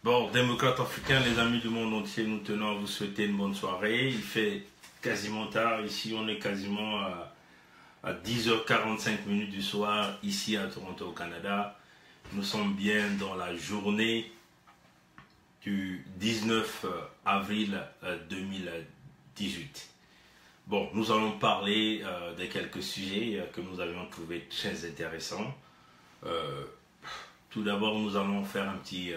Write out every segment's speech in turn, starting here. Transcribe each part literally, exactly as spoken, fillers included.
Bon, démocrates africains, les amis du monde entier, nous tenons à vous souhaiter une bonne soirée. Il fait quasiment tard, ici on est quasiment à, à dix heures quarante-cinq minutes du soir, ici à Toronto au Canada. Nous sommes bien dans la journée du dix-neuf avril deux mille dix-huit. Bon, nous allons parler euh, de quelques sujets euh, que nous avions trouvés très intéressants. Euh, tout d'abord, nous allons faire un petit... Euh,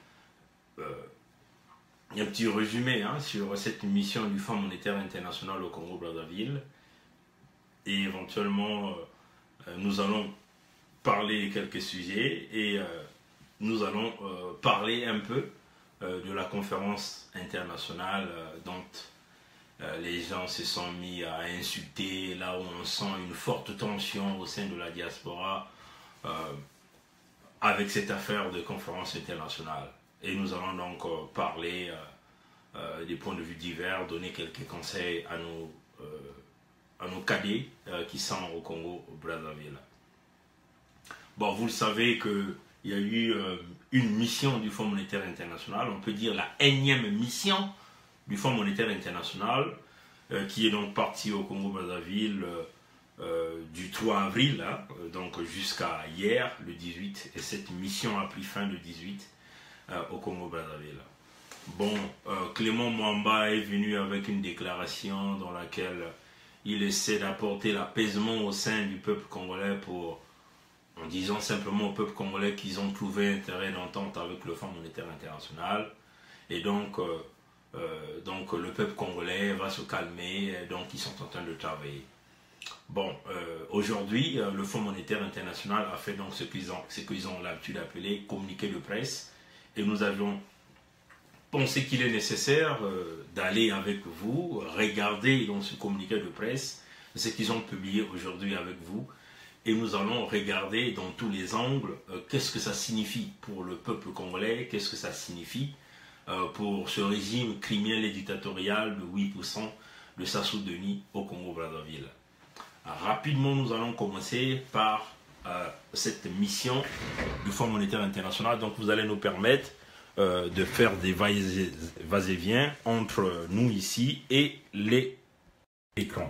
Euh, un petit résumé hein, sur cette mission du Fonds monétaire international au Congo-Brazzaville et éventuellement euh, nous allons parler quelques sujets et euh, nous allons euh, parler un peu euh, de la conférence internationale euh, dont euh, les gens se sont mis à insulter, là où on sent une forte tension au sein de la diaspora euh, avec cette affaire de conférence internationale. Et nous allons donc euh, parler euh, euh, des points de vue divers, donner quelques conseils à nos, euh, à nos cadets euh, qui sont au Congo-Brazzaville. Bon, vous le savez qu'il y a eu euh, une mission du Fonds monétaire international, on peut dire la énième mission du Fonds monétaire international, euh, qui est donc partie au Congo-Brazzaville euh, euh, du trois avril, hein, donc jusqu'à hier, le dix-huit, et cette mission a pris fin le dix-huit. Euh, au Congo-Brazzaville. Bon, euh, Clément Mwamba est venu avec une déclaration dans laquelle il essaie d'apporter l'apaisement au sein du peuple congolais pour, en disant simplement au peuple congolais qu'ils ont trouvé intérêt d'entente avec le Fonds monétaire international. Et donc, euh, euh, donc le peuple congolais va se calmer, et donc ils sont en train de travailler. Bon, euh, aujourd'hui, euh, le Fonds monétaire international a fait donc ce qu'ils ont, ce qu'ils ont l'habitude d'appeler communiqué de presse. Et nous avions pensé qu'il est nécessaire euh, d'aller avec vous, regarder dans ce communiqué de presse ce qu'ils ont publié aujourd'hui avec vous. Et nous allons regarder dans tous les angles euh, qu'est-ce que ça signifie pour le peuple congolais, qu'est-ce que ça signifie euh, pour ce régime criminel et dictatorial de huit pour cent de Sassou Denis au Congo-Brazzaville. Rapidement, nous allons commencer par Euh, cette mission du Fonds monétaire international. Donc vous allez nous permettre euh, de faire des va-et-vient entre nous ici et les écrans.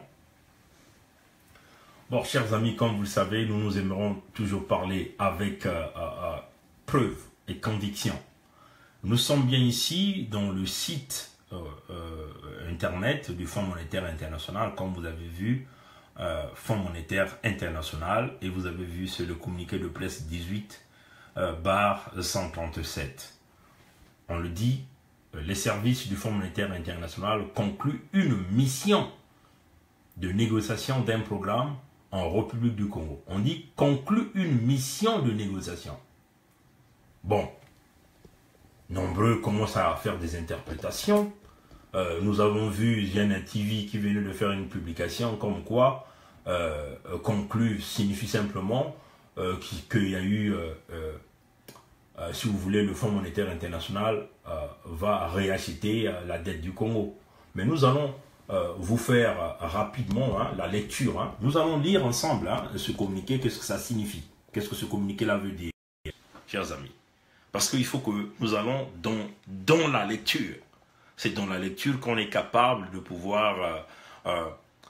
Bon, chers amis, comme vous le savez, nous nous aimerons toujours parler avec euh, euh, preuve et conviction. Nous sommes bien ici dans le site euh, euh, internet du Fonds monétaire international, comme vous avez vu. Euh, Fonds monétaire international, et vous avez vu c'est le communiqué de presse dix-huit barre cent trente-sept. On le dit, euh, les services du Fonds monétaire international concluent une mission de négociation d'un programme en République du Congo. On dit conclut une mission de négociation. Bon, nombreux commencent à faire des interprétations. Euh, nous avons vu G N T V qui venait de faire une publication comme quoi euh, conclu signifie simplement euh, qu'il y a eu, euh, euh, euh, si vous voulez, le Fonds monétaire international euh, va réacheter euh, la dette du Congo. Mais nous allons euh, vous faire euh, rapidement hein, la lecture. Hein. Nous allons lire ensemble hein, ce communiqué, qu'est-ce que ça signifie, qu'est-ce que ce communiqué-là veut dire, chers amis. Parce qu'il faut que nous allons dans, dans la lecture. C'est dans la lecture qu'on est capable de pouvoir euh, euh,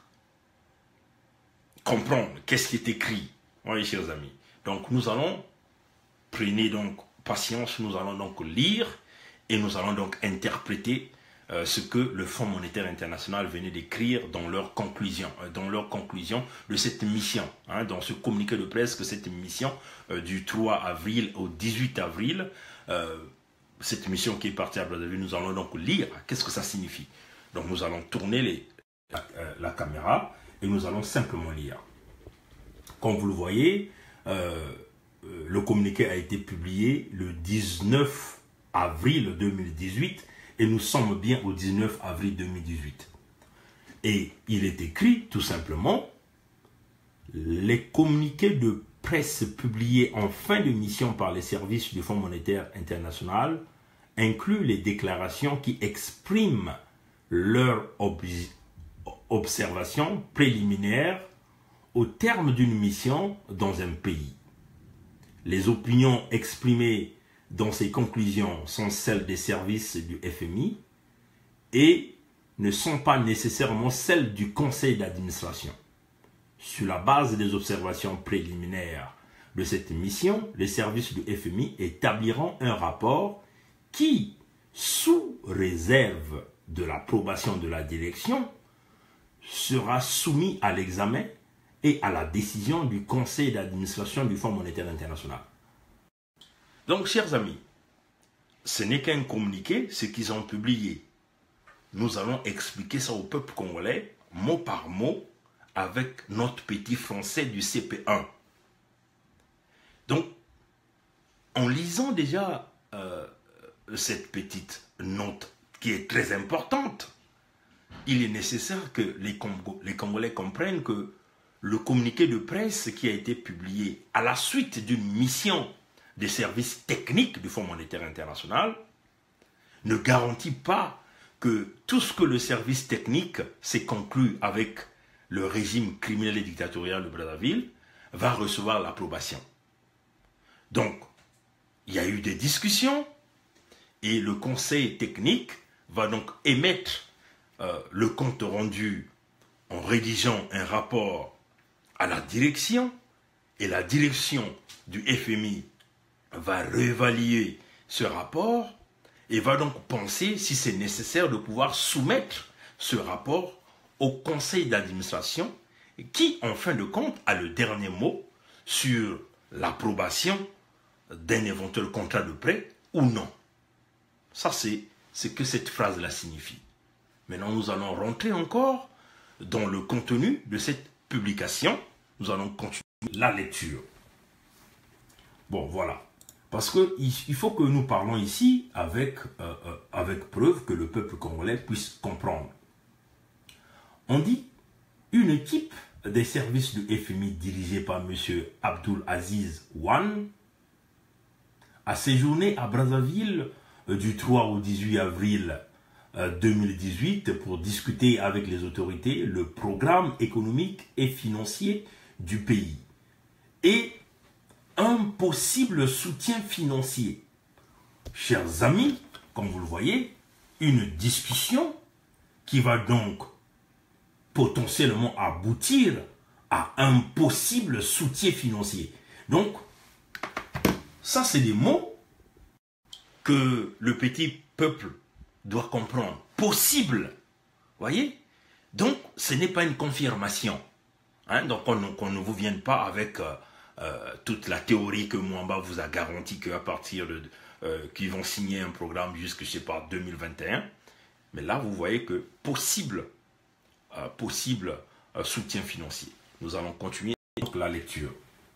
comprendre qu'est-ce qui est écrit. Oui, chers amis. Donc, nous allons, prenez donc patience, nous allons donc lire et nous allons donc interpréter euh, ce que le Fonds monétaire international venait d'écrire dans leur conclusion, euh, dans leur conclusion de cette mission, hein, dans ce communiqué de presse que cette mission euh, du trois avril au dix-huit avril, euh, cette mission qui est partie à Brazzaville, nous allons donc lire qu'est-ce que ça signifie. Donc nous allons tourner les, la, euh, la caméra et nous allons simplement lire. Comme vous le voyez, euh, euh, le communiqué a été publié le dix-neuf avril deux mille dix-huit et nous sommes bien au dix-neuf avril deux mille dix-huit. Et il est écrit tout simplement les communiqués de presse publiés en fin de mission par les services du Fonds monétaire international incluent les déclarations qui expriment leurs ob observations préliminaires au terme d'une mission dans un pays. Les opinions exprimées dans ses conclusions sont celles des services du F M I et ne sont pas nécessairement celles du conseil d'administration. Sur la base des observations préliminaires de cette mission, les services du F M I établiront un rapport qui, sous réserve de l'approbation de la direction, sera soumis à l'examen et à la décision du conseil d'administration du Fonds monétaire international. Donc, chers amis, ce n'est qu'un communiqué, ce qu'ils ont publié. Nous allons expliquer ça au peuple congolais, mot par mot, avec notre petit français du C P un. Donc, en lisant déjà euh, cette petite note qui est très importante, il est nécessaire que les, Congo, les Congolais comprennent que le communiqué de presse qui a été publié à la suite d'une mission des services techniques du Fonds monétaire international ne garantit pas que tout ce que le service technique s'est conclu avec le régime criminel et dictatorial de Brazzaville va recevoir l'approbation. Donc, il y a eu des discussions et le conseil technique va donc émettre euh, le compte rendu en rédigeant un rapport à la direction et la direction du F M I va réévaluer ce rapport et va donc penser si c'est nécessaire de pouvoir soumettre ce rapport au conseil d'administration qui, en fin de compte, a le dernier mot sur l'approbation d'un éventuel contrat de prêt ou non. Ça, c'est ce que cette phrase-là signifie. Maintenant, nous allons rentrer encore dans le contenu de cette publication. Nous allons continuer la lecture. Bon, voilà. Parce qu'il faut que nous parlons ici avec, euh, euh, avec preuve que le peuple congolais puisse comprendre. On dit une équipe des services du F M I dirigée par M. Abdul Aziz Wan a séjourné à Brazzaville euh, du trois au dix-huit avril euh, deux mille dix-huit pour discuter avec les autorités le programme économique et financier du pays et un possible soutien financier. Chers amis, comme vous le voyez, une discussion qui va donc potentiellement aboutir à un possible soutien financier. Donc, ça c'est des mots que le petit peuple doit comprendre. Possible, voyez? Donc, ce n'est pas une confirmation. Hein? Donc, qu'on ne vous vienne pas avec euh, euh, toute la théorie que Mwamba vous a garanti qu'à partir de... Euh, qu'ils vont signer un programme jusqu'à, je sais pas, deux mille vingt et un. Mais là, vous voyez que possible, euh, possible euh, soutien financier. Nous allons continuer la lecture.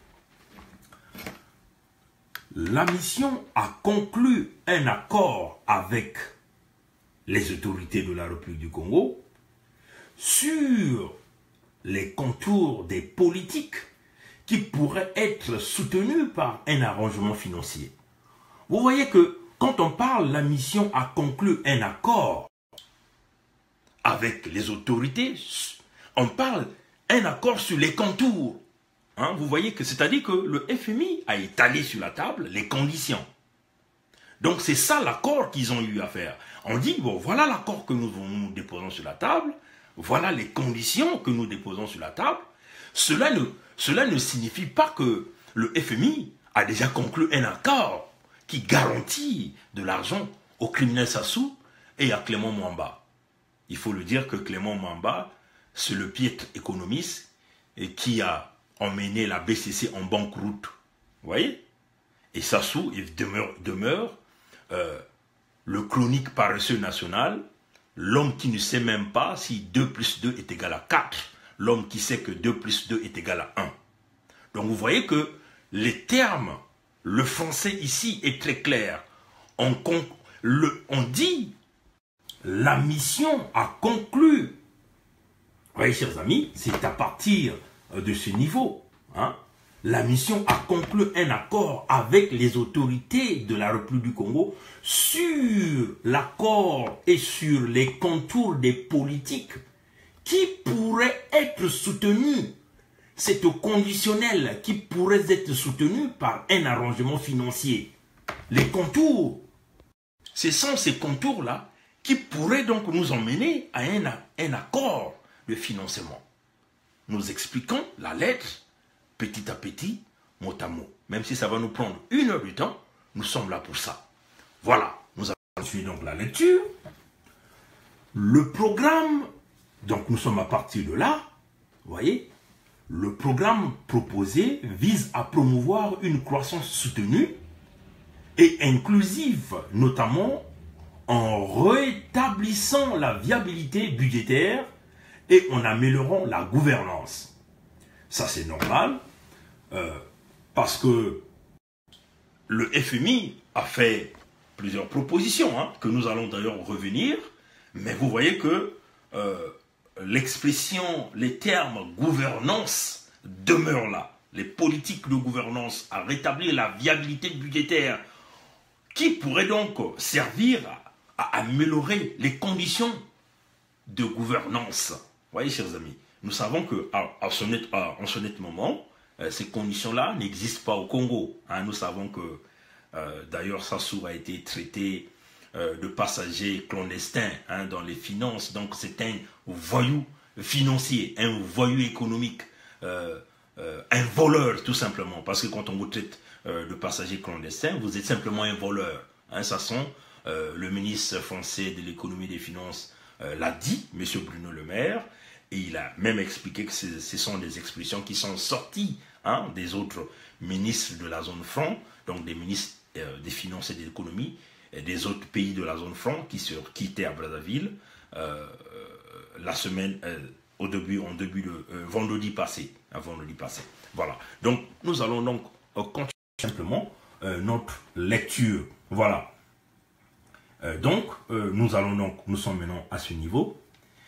La mission a conclu un accord avec les autorités de la République du Congo sur les contours des politiques qui pourraient être soutenus par un arrangement financier. Vous voyez que quand on parle, la mission a conclu un accord avec les autorités, on parle un accord sur les contours. Hein, vous voyez que c'est-à-dire que le F M I a étalé sur la table les conditions. Donc c'est ça l'accord qu'ils ont eu à faire. On dit, bon, voilà l'accord que nous, nous déposons sur la table, voilà les conditions que nous déposons sur la table. Cela ne, cela ne signifie pas que le F M I a déjà conclu un accord qui garantit de l'argent au criminel Sassou et à Clément Mwamba. Il faut le dire que Clément Mwamba, c'est le piètre économiste et qui a emmené la B C C en banqueroute. Vous voyez? Et Sassou il demeure, demeure euh, le chronique paresseux national, l'homme qui ne sait même pas si deux plus deux est égal à quatre, l'homme qui sait que deux plus deux est égal à un. Donc vous voyez que les termes, le français ici est très clair. On, le, on dit, la mission a conclu. Vous voyez, chers amis, c'est à partir de ce niveau. Hein, la mission a conclu un accord avec les autorités de la République du Congo sur l'accord et sur les contours des politiques qui pourraient être soutenus. C'est au conditionnel qui pourrait être soutenu par un arrangement financier. les contours. Ce sont ces contours-là qui pourraient donc nous emmener à un, un accord de financement. Nous expliquons la lettre petit à petit, mot à mot. Même si ça va nous prendre une heure du temps, nous sommes là pour ça. Voilà, nous avons suivi donc la lecture. Le programme, donc nous sommes à partir de là, vous voyez, le programme proposé vise à promouvoir une croissance soutenue et inclusive, notamment en rétablissant la viabilité budgétaire et en améliorant la gouvernance. Ça, c'est normal, euh, parce que le F M I a fait plusieurs propositions, hein, que nous allons d'ailleurs revenir, mais vous voyez que euh, l'expression, les termes gouvernance demeurent là. Les politiques de gouvernance à rétablir la viabilité budgétaire qui pourrait donc servir à, à améliorer les conditions de gouvernance. Vous voyez, chers amis, nous savons qu'à à ce net, à, en ce net moment, euh, ces conditions-là n'existent pas au Congo. Hein. Nous savons que, euh, d'ailleurs, Sassou a été traité euh, de passager clandestin, hein, dans les finances. Donc, c'est un voyou financier, un voyou économique, euh, euh, un voleur, tout simplement. Parce que quand on vous traite euh, de passager clandestin, vous êtes simplement un voleur. Hein. Ça sont, euh, le ministre français de l'économie et des finances euh, l'a dit, M. Bruno Le Maire. Et il a même expliqué que ce, ce sont des expressions qui sont sorties, hein, des autres ministres de la zone franc, donc des ministres euh, des Finances et de l'économie, et des autres pays de la zone franc qui se quittaient à Brazzaville euh, la semaine, euh, au début, en début de euh, vendredi passé, hein, vendredi passé. Voilà. Donc, nous allons donc euh, continuer simplement euh, notre lecture. Voilà. Euh, donc, euh, nous allons donc, nous sommes maintenant à ce niveau.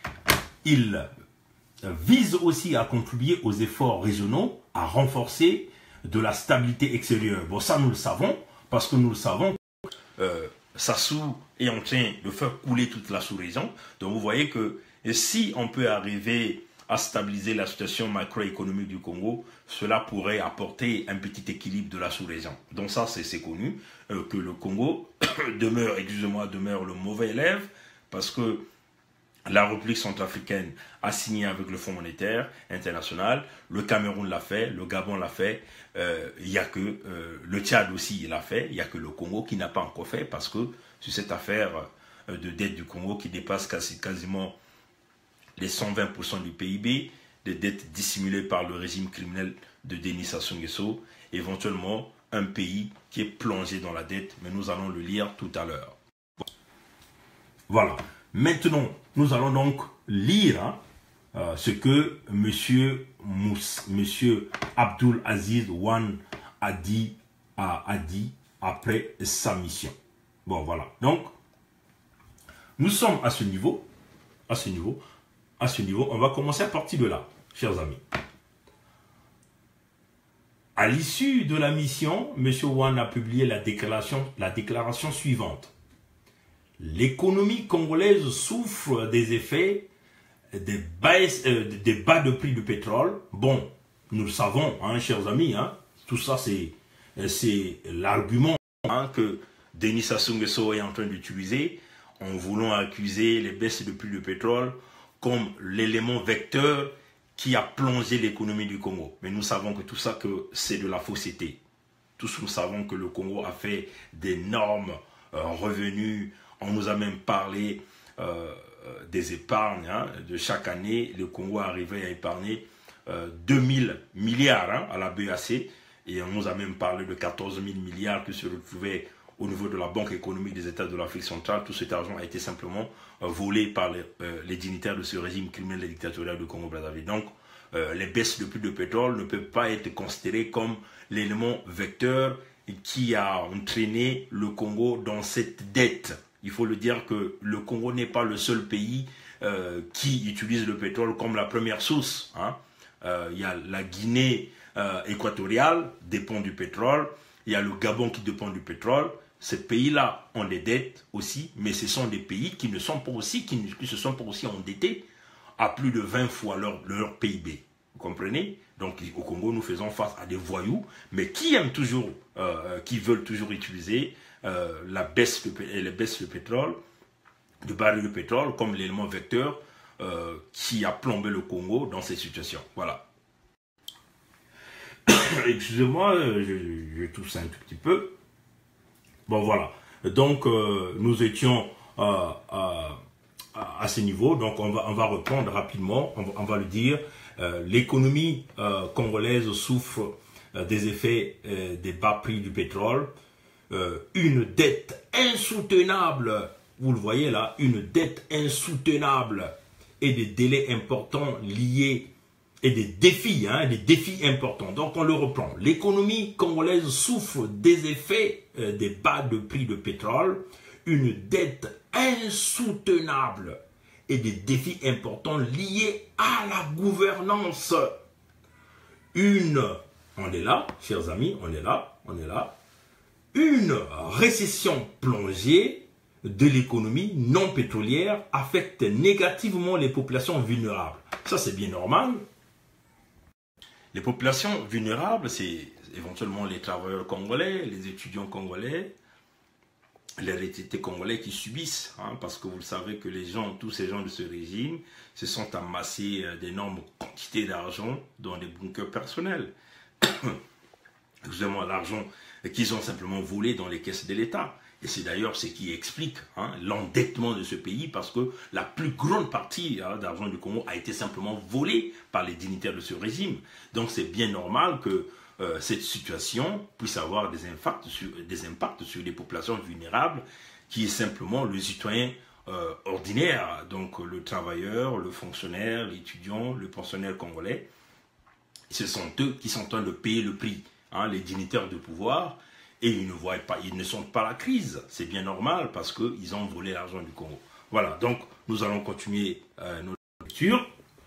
Il vise aussi à contribuer aux efforts régionaux, à renforcer de la stabilité extérieure. Bon, ça nous le savons, parce que nous le savons. Euh, Sassou est en train de faire couler toute la sous-région. Donc vous voyez que si on peut arriver à stabiliser la situation macroéconomique du Congo, cela pourrait apporter un petit équilibre de la sous-région. Donc ça, c'est connu, euh, que le Congo demeure, excusez-moi, demeure le mauvais élève, parce que la République centrafricaine a signé avec le Fonds monétaire international, le Cameroun l'a fait, le Gabon l'a fait, euh, il n'y a que euh, le Tchad aussi l'a fait, il n'y a que le Congo qui n'a pas encore fait, parce que sur cette affaire euh, de dette du Congo qui dépasse quasi, quasiment les cent vingt pour cent du P I B, des dettes dissimulées par le régime criminel de Denis Sassou Nguesso, éventuellement un pays qui est plongé dans la dette, mais nous allons le lire tout à l'heure. Voilà. Maintenant, nous allons donc lire hein, euh, ce que M. Mous, monsieur Abdul Aziz Wan a dit, a, a dit après sa mission. Bon, voilà. Donc, nous sommes à ce niveau, à ce niveau, à ce niveau. On va commencer à partir de là, chers amis. À l'issue de la mission, M. Wan a publié la déclaration, la déclaration suivante. L'économie congolaise souffre des effets des, baisses, euh, des bas de prix du pétrole. Bon, nous le savons, hein, chers amis, hein, tout ça c'est l'argument hein, que Denis Sassou Nguesso est en train d'utiliser en voulant accuser les baisses de prix du pétrole comme l'élément vecteur qui a plongé l'économie du Congo. Mais nous savons que tout ça, que c'est de la fausseté. Tous nous savons que le Congo a fait d'énormes euh, revenus. On nous a même parlé euh, des épargnes. Hein. De chaque année, le Congo arrivait à épargner euh, deux mille milliards hein, à la B A C. Et on nous a même parlé de quatorze mille milliards qui se retrouvaient au niveau de la Banque économique des États de l'Afrique centrale. Tout cet argent a été simplement euh, volé par les, euh, les dignitaires de ce régime criminel et dictatorial du Congo-Brazzaville. Donc, euh, les baisses de prix de pétrole ne peuvent pas être considérées comme l'élément vecteur qui a entraîné le Congo dans cette dette. Il faut le dire que le Congo n'est pas le seul pays euh, qui utilise le pétrole comme la première source. Hein. Euh, il y a la Guinée euh, équatoriale dépend du pétrole. Il y a le Gabon qui dépend du pétrole. Ces pays-là ont des dettes aussi, mais ce sont des pays qui ne sont pas aussi, qui, ne, qui se sont pas aussi endettés à plus de vingt fois leur, leur P I B. Vous comprenez? Donc au Congo, nous faisons face à des voyous, mais qui aiment toujours, euh, qui veulent toujours utiliser euh, la baisse de, les baisses de pétrole, de barils de pétrole, comme l'élément vecteur euh, qui a plombé le Congo dans ces situations. Voilà. Excusez-moi, je, je tousse un tout petit peu. Bon, voilà. Donc, euh, nous étions euh, à, à ce niveau. Donc, on va, on va reprendre rapidement. On va, on va le dire. Euh, L'économie euh, congolaise souffre euh, des effets euh, des bas prix du pétrole. Euh, une dette insoutenable. Vous le voyez là, une dette insoutenable et des délais importants liés et des défis, hein, des défis importants. Donc on le reprend. L'économie congolaise souffre des effets euh, des bas de prix de pétrole, une dette insoutenable et des défis importants liés à la gouvernance. Une, on est là, chers amis, on est là, on est là. Une récession plongée de l'économie non pétrolière affecte négativement les populations vulnérables. Ça, c'est bien normal. Les populations vulnérables, c'est éventuellement les travailleurs congolais, les étudiants congolais, les retraités congolais qui subissent, hein, parce que vous le savez que les gens, tous ces gens de ce régime, se sont amassés d'énormes quantités d'argent dans des bunkers personnels. Excusez-moi, l'argent qu'ils ont simplement volé dans les caisses de l'État. Et c'est d'ailleurs ce qui explique hein, l'endettement de ce pays, parce que la plus grande partie hein, d'argent du Congo a été simplement volée par les dignitaires de ce régime. Donc c'est bien normal que euh, cette situation puisse avoir des impacts, sur, des impacts sur les populations vulnérables, qui est simplement le citoyen euh, ordinaire, donc le travailleur, le fonctionnaire, l'étudiant, le pensionnaire congolais. Ce sont eux qui sont en train de payer le prix, hein, les dignitaires de pouvoir. Et ils ne voient pas, ils ne sentent pas la crise. C'est bien normal parce qu'ils ont volé l'argent du Congo. Voilà, donc nous allons continuer euh, notre lecture.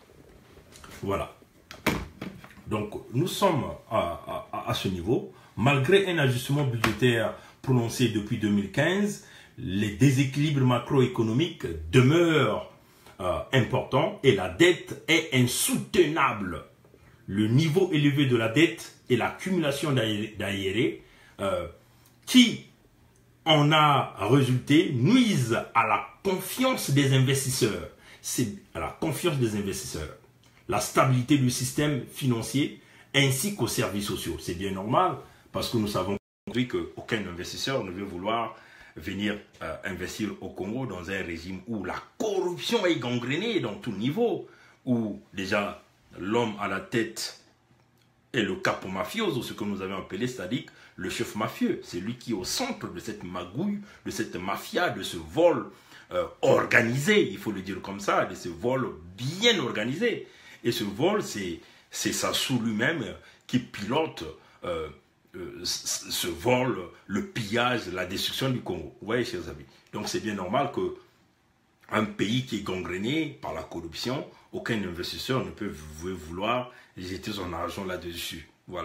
Voilà. Donc nous sommes à, à, à ce niveau. Malgré un ajustement budgétaire prononcé depuis deux mille quinze, les déséquilibres macroéconomiques demeurent euh, importants et la dette est insoutenable. Le niveau élevé de la dette et l'accumulation d'arriérés Euh, qui en a résulté nuisent à la confiance des investisseurs. C'est à la confiance des investisseurs, la stabilité du système financier ainsi qu'aux services sociaux. C'est bien normal parce que nous savons qu'aucun investisseur ne veut vouloir venir euh, investir au Congo dans un régime où la corruption est gangrénée dans tout niveau, où déjà l'homme à la tête est le capo mafioso, ce que nous avons appelé, c'est-à-dire le chef mafieux. C'est lui qui est au centre de cette magouille, de cette mafia, de ce vol euh, organisé, il faut le dire comme ça, de ce vol bien organisé. Et ce vol, c'est Sassou lui-même qui pilote euh, euh, ce vol, le pillage, la destruction du Congo. Vous voyez, chers amis. Donc c'est bien normal que un pays qui est gangréné par la corruption, aucun investisseur ne peut vouloir jeter son argent là-dessus. Voilà.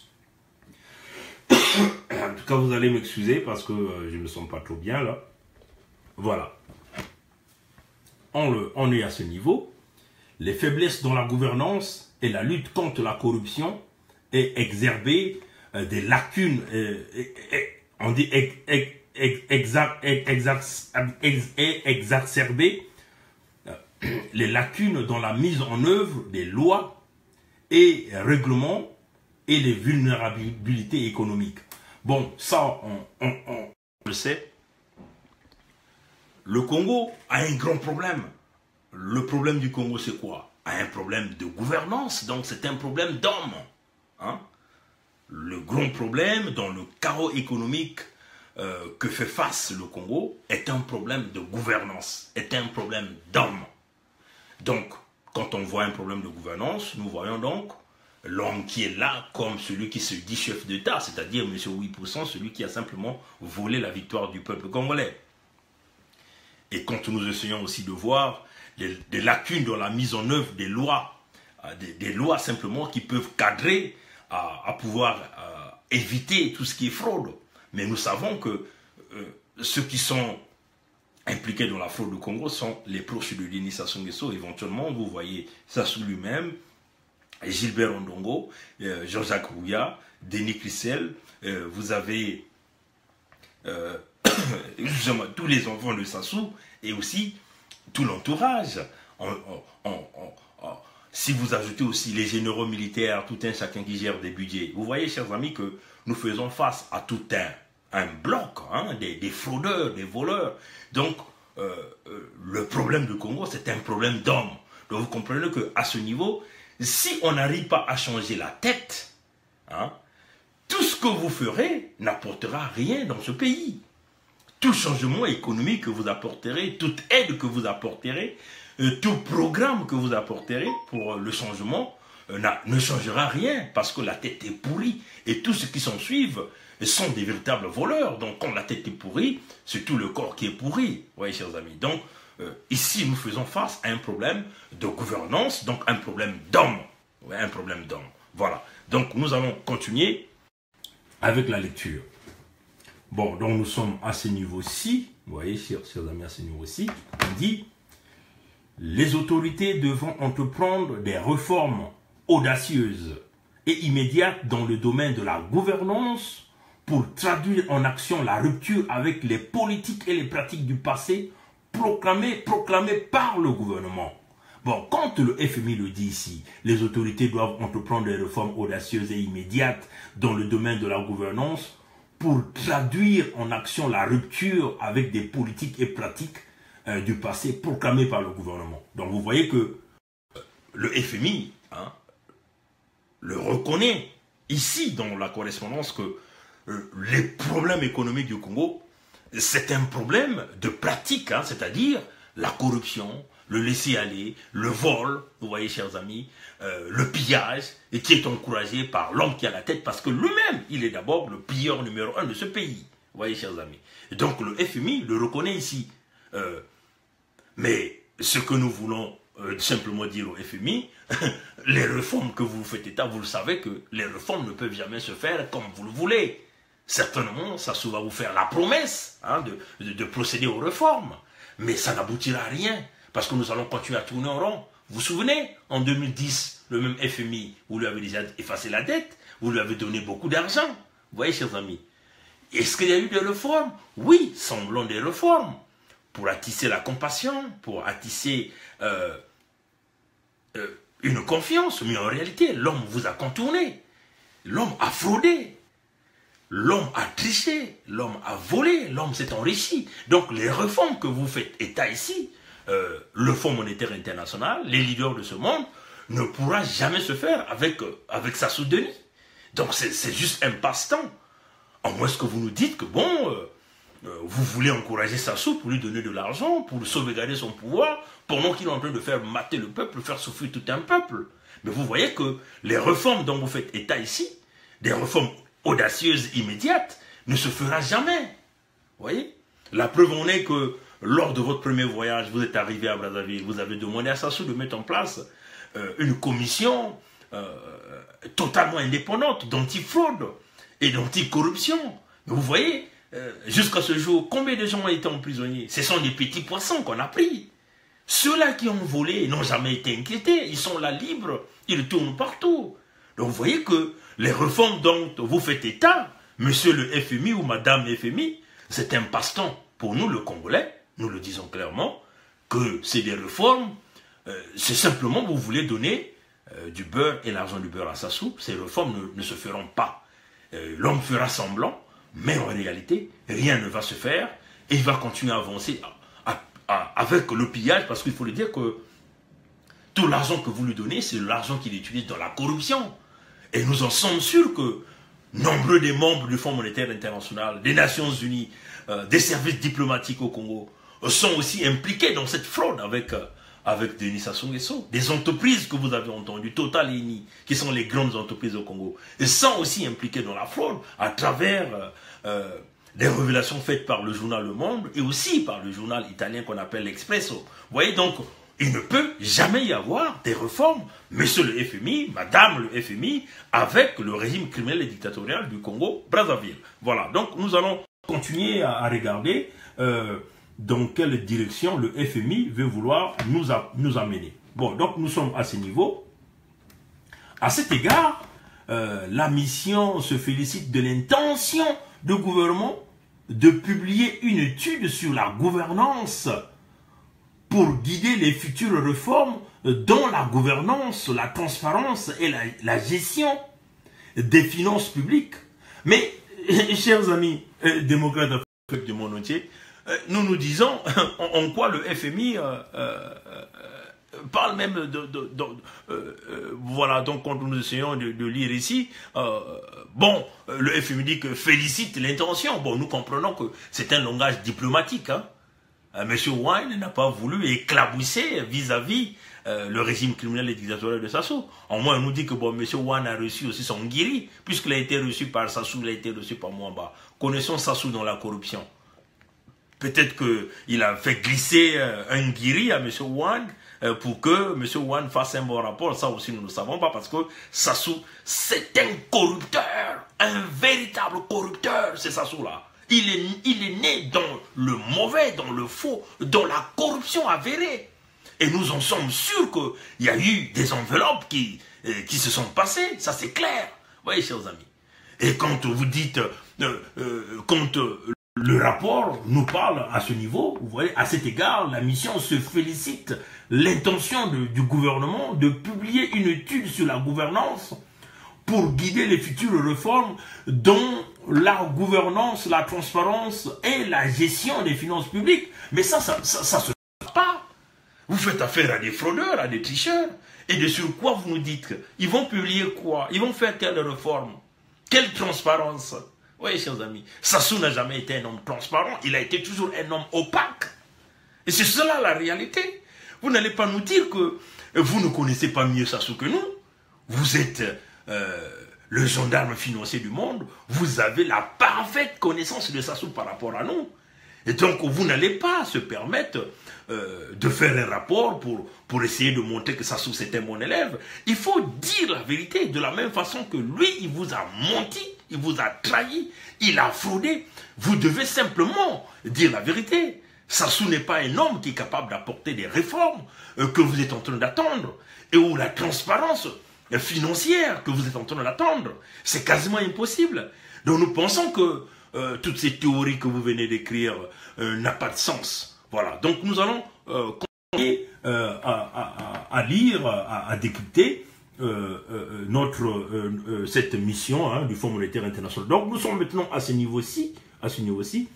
En tout cas, vous allez m'excuser parce que euh, je ne me sens pas trop bien là. Voilà. On, le, on est à ce niveau. Les faiblesses dans la gouvernance et la lutte contre la corruption est exacerbée euh, des lacunes. Euh, et, et, on dit ex, ex, exact, ex, ex, exacerbé euh, les lacunes dans la mise en œuvre des lois et règlements et les vulnérabilités économiques. Bon, ça, on, on, on le sait. Le Congo a un grand problème. Le problème du Congo, c'est quoi? A un problème de gouvernance, donc c'est un problème d'homme. Hein? Le grand problème dans le chaos économique euh, que fait face le Congo est un problème de gouvernance, est un problème d'homme. Donc, quand on voit un problème de gouvernance, nous voyons donc l'homme qui est là comme celui qui se dit chef d'État, c'est-à-dire M. huit pour cent, celui qui a simplement volé la victoire du peuple congolais. Et quand nous essayons aussi de voir les, des lacunes dans la mise en œuvre des lois, des, des lois simplement qui peuvent cadrer à, à pouvoir euh, éviter tout ce qui est fraude. Mais nous savons que euh, ceux qui sont impliqués dans la fraude du Congo sont les proches de Denis Sassou Nguesso. Éventuellement, vous voyez Sassou lui-même Gilbert Ondongo, euh, Jean-Jacques Rouya, Denis Christel, euh, vous avez euh, tous les enfants de Sassou et aussi tout l'entourage. On, on, on, on, si vous ajoutez aussi les généraux militaires, tout un chacun qui gère des budgets, vous voyez, chers amis, que nous faisons face à tout un, un bloc, hein, des, des fraudeurs, des voleurs. Donc, euh, euh, le problème du Congo, c'est un problème d'hommes. Donc, vous comprenez qu'à ce niveau, si on n'arrive pas à changer la tête, hein, tout ce que vous ferez n'apportera rien dans ce pays. Tout changement économique que vous apporterez, toute aide que vous apporterez, euh, tout programme que vous apporterez pour euh, le changement euh, ne changera rien parce que la tête est pourrie. Et tous ceux qui s'en suivent sont des véritables voleurs. Donc quand la tête est pourrie, c'est tout le corps qui est pourri. Vous voyez, chers amis. Donc euh, ici, nous faisons face à un problème de gouvernance, donc un problème d'homme. Ouais, un problème d'homme. Voilà. Donc nous allons continuer avec la lecture. Bon, donc nous sommes à ce niveau-ci, vous voyez, chers, chers amis, à ce niveau-ci, on dit « Les autorités devront entreprendre des réformes audacieuses et immédiates dans le domaine de la gouvernance pour traduire en action la rupture avec les politiques et les pratiques du passé proclamées, proclamées par le gouvernement. » Bon, quand le F M I le dit ici, les autorités doivent entreprendre des réformes audacieuses et immédiates dans le domaine de la gouvernance pour traduire en action la rupture avec des politiques et pratiques euh, du passé proclamées par le gouvernement. Donc vous voyez que le F M I hein, le reconnaît ici dans la correspondance que euh, les problèmes économiques du Congo, c'est un problème de pratique, hein, c'est-à-dire la corruption, le laisser-aller, le vol, vous voyez, chers amis, euh, le pillage, et qui est encouragé par l'homme qui a la tête, parce que lui-même, il est d'abord le pilleur numéro un de ce pays. Vous voyez, chers amis. Et donc, le F M I le reconnaît ici. Euh, mais ce que nous voulons euh, simplement dire au F M I, les réformes que vous faites état, vous le savez que les réformes ne peuvent jamais se faire comme vous le voulez. Certainement, ça va vous faire la promesse hein, de, de, de procéder aux réformes, mais ça n'aboutira à rien. Parce que nous allons continuer à tourner en rond. Vous vous souvenez, en deux mille dix, le même F M I, vous lui avez déjà effacé la dette, vous lui avez donné beaucoup d'argent. Vous voyez, chers amis. Est-ce qu'il y a eu des réformes? Oui, semblant des réformes. Pour attisser la compassion, pour attisser euh, euh, une confiance. Mais en réalité, l'homme vous a contourné. L'homme a fraudé. L'homme a triché. L'homme a volé. L'homme s'est enrichi. Donc, les réformes que vous faites état ici, Euh, le Fonds monétaire international, les leaders de ce monde, ne pourra jamais se faire avec, euh, avec Sassou Denis. Donc c'est juste un passe-temps. En moins que vous nous dites que bon, euh, euh, vous voulez encourager Sassou pour lui donner de l'argent, pour sauvegarder son pouvoir, pendant qu'il est en train de faire mater le peuple, faire souffrir tout un peuple. Mais vous voyez que les réformes dont vous faites état ici, des réformes audacieuses, immédiates, ne se fera jamais. Vous voyez? La preuve en est que lors de votre premier voyage, vous êtes arrivé à Brazzaville, vous avez demandé à Sassou de mettre en place euh, une commission euh, totalement indépendante d'antifraude et d'anticorruption. Vous voyez, euh, jusqu'à ce jour, combien de gens ont été emprisonnés? Ce sont des petits poissons qu'on a pris. Ceux-là qui ont volé n'ont jamais été inquiétés, ils sont là libres, ils tournent partout. Donc vous voyez que les réformes dont vous faites état, monsieur le F M I ou madame F M I, c'est un passe-temps pour nous, le Congolais. Nous le disons clairement, que c'est des réformes, euh, c'est simplement vous voulez donner euh, du beurre et l'argent du beurre à Sassou. Ces réformes ne, ne se feront pas. Euh, L'homme fera semblant, mais en réalité, rien ne va se faire et il va continuer à avancer à, à, à, avec le pillage, parce qu'il faut le dire que tout l'argent que vous lui donnez, c'est l'argent qu'il utilise dans la corruption. Et nous en sommes sûrs que nombreux des membres du Fonds monétaire international, des Nations Unies, euh, des services diplomatiques au Congo, sont aussi impliqués dans cette fraude avec, euh, avec Denis Sassou Nguesso. Des entreprises que vous avez entendues, Total et Eni, qui sont les grandes entreprises au Congo, et sont aussi impliquées dans la fraude à travers euh, euh, des révélations faites par le journal Le Monde et aussi par le journal italien qu'on appelle l'Expresso. Vous voyez donc, il ne peut jamais y avoir des réformes, monsieur le F M I, madame le F M I, avec le régime criminel et dictatorial du Congo-Brazzaville. Voilà, donc nous allons continuer à, à regarder euh, dans quelle direction le F M I veut vouloir nous, a, nous amener. Bon, donc nous sommes à ce niveau. à cet égard, euh, la mission se félicite de l'intention du gouvernement de publier une étude sur la gouvernance pour guider les futures réformes dans la gouvernance, la transparence et la, la gestion des finances publiques. Mais, chers amis euh, démocrates du monde entier, euh, nous nous disons en, en quoi le F M I euh, euh, parle même de... de, de, de euh, euh, voilà, donc quand nous essayons de, de lire ici, euh, bon, le F M I dit que félicite l'intention. Bon, nous comprenons que c'est un langage diplomatique, hein. Monsieur Ouane n'a pas voulu éclabousser vis-à-vis euh, le régime criminel et dictatorial de Sassou. Au moins, on nous dit que bon, Monsieur Ouane a reçu aussi son guiri, puisqu'il a été reçu par Sassou, il a été reçu par Mwamba. Connaissons Sassou dans la corruption. Peut-être qu'il a fait glisser euh, un guiri à Monsieur Ouane euh, pour que Monsieur Ouane fasse un bon rapport. Ça aussi, nous ne savons pas, parce que Sassou, c'est un corrupteur, un véritable corrupteur, c'est Sassou-là. Il est, il est né dans le mauvais, dans le faux, dans la corruption avérée. Et nous en sommes sûrs qu'il y a eu des enveloppes qui, euh, qui se sont passées, ça c'est clair. Vous voyez, chers amis. Et quand vous dites, euh, euh, quand euh, le rapport nous parle à ce niveau, vous voyez, à cet égard, la mission se félicite l'intention du gouvernement de publier une étude sur la gouvernance pour guider les futures réformes dont la gouvernance, la transparence et la gestion des finances publiques. Mais ça, ça, ça, ça se passe pas. Vous faites affaire à des fraudeurs, à des tricheurs. Et de sur quoi vous nous dites qu'ils vont publier quoi? Ils vont faire quelle réforme? Quelle transparence? Oui, chers amis, Sassou n'a jamais été un homme transparent. Il a été toujours un homme opaque. Et c'est cela la réalité. Vous n'allez pas nous dire que vous ne connaissez pas mieux Sassou que nous. Vous êtes... Euh, le gendarme financier du monde, vous avez la parfaite connaissance de Sassou par rapport à nous. Et donc, vous n'allez pas se permettre euh, de faire un rapport pour, pour essayer de montrer que Sassou, c'était mon élève. Il faut dire la vérité de la même façon que lui, il vous a menti, il vous a trahi, il a fraudé. Vous devez simplement dire la vérité. Sassou n'est pas un homme qui est capable d'apporter des réformes euh, que vous êtes en train d'attendre et où la transparence financière que vous êtes en train d'attendre, c'est quasiment impossible. Donc nous pensons que euh, toutes ces théories que vous venez d'écrire euh, n'ont pas de sens. Voilà. Donc nous allons euh, continuer euh, à, à, à lire, à, à décrypter euh, euh, notre euh, euh, cette mission hein, du Fonds monétaire international. Donc nous sommes maintenant à ce niveau-ci, à ce niveau-ci.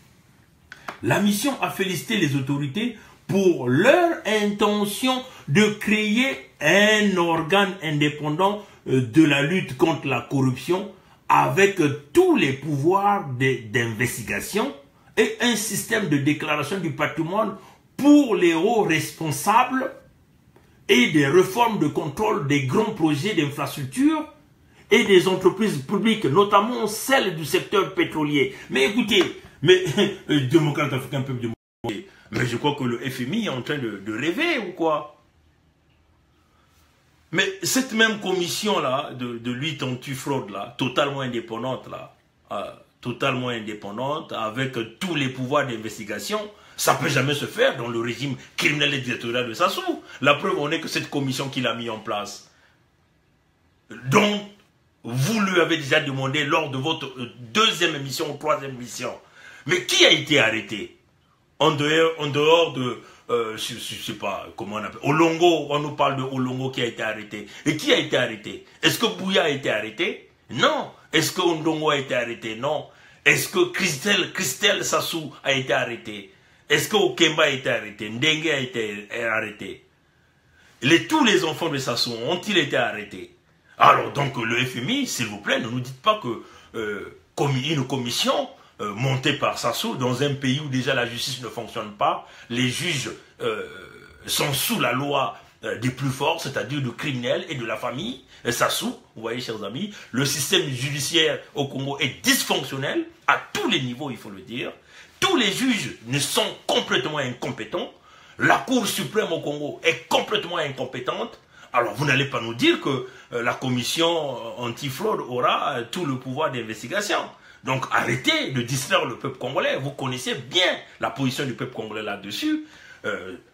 La mission a félicité les autorités pour leur intention de créer un organe indépendant de la lutte contre la corruption avec tous les pouvoirs d'investigation et un système de déclaration du patrimoine pour les hauts responsables et des réformes de contrôle des grands projets d'infrastructure et des entreprises publiques, notamment celles du secteur pétrolier. Mais écoutez, mais démocrate africain, peuple démocratique, mais je crois que le F M I est en train de, de rêver ou quoi? Mais cette même commission-là, de, de lutte anti-fraude, là, totalement indépendante, là, euh, totalement indépendante, avec tous les pouvoirs d'investigation, ça ne peut jamais se faire dans le régime criminel et dictatorial de Sassou. La preuve en est que cette commission qu'il a mis en place, dont vous lui avez déjà demandé lors de votre deuxième émission ou troisième émission, mais qui a été arrêté? En dehors, en dehors de, euh, je ne sais pas comment on appelle, Olongo, on nous parle de Olongo qui a été arrêté. Et qui a été arrêté? Est-ce que Bouya a été arrêté? Non. Est-ce que Ondongo a été arrêté? Non. Est-ce que Christelle, Christelle Sassou a été arrêté? Est-ce que Okemba a été arrêté? Ndengue a été arrêté? Les, tous les enfants de Sassou ont-ils été arrêtés? Alors donc le F M I, s'il vous plaît, ne nous dites pas que euh, comme une commission Euh, monté par Sassou, dans un pays où déjà la justice ne fonctionne pas, les juges euh, sont sous la loi euh, des plus forts, c'est-à-dire du criminel et de la famille. Et Sassou, vous voyez, chers amis, le système judiciaire au Congo est dysfonctionnel, à tous les niveaux, il faut le dire. Tous les juges ne sont complètement incompétents. La Cour suprême au Congo est complètement incompétente. Alors, vous n'allez pas nous dire que euh, la commission anti-fraude aura euh, tout le pouvoir d'investigation. Donc arrêtez de distraire le peuple congolais. Vous connaissez bien la position du peuple congolais là-dessus. Euh,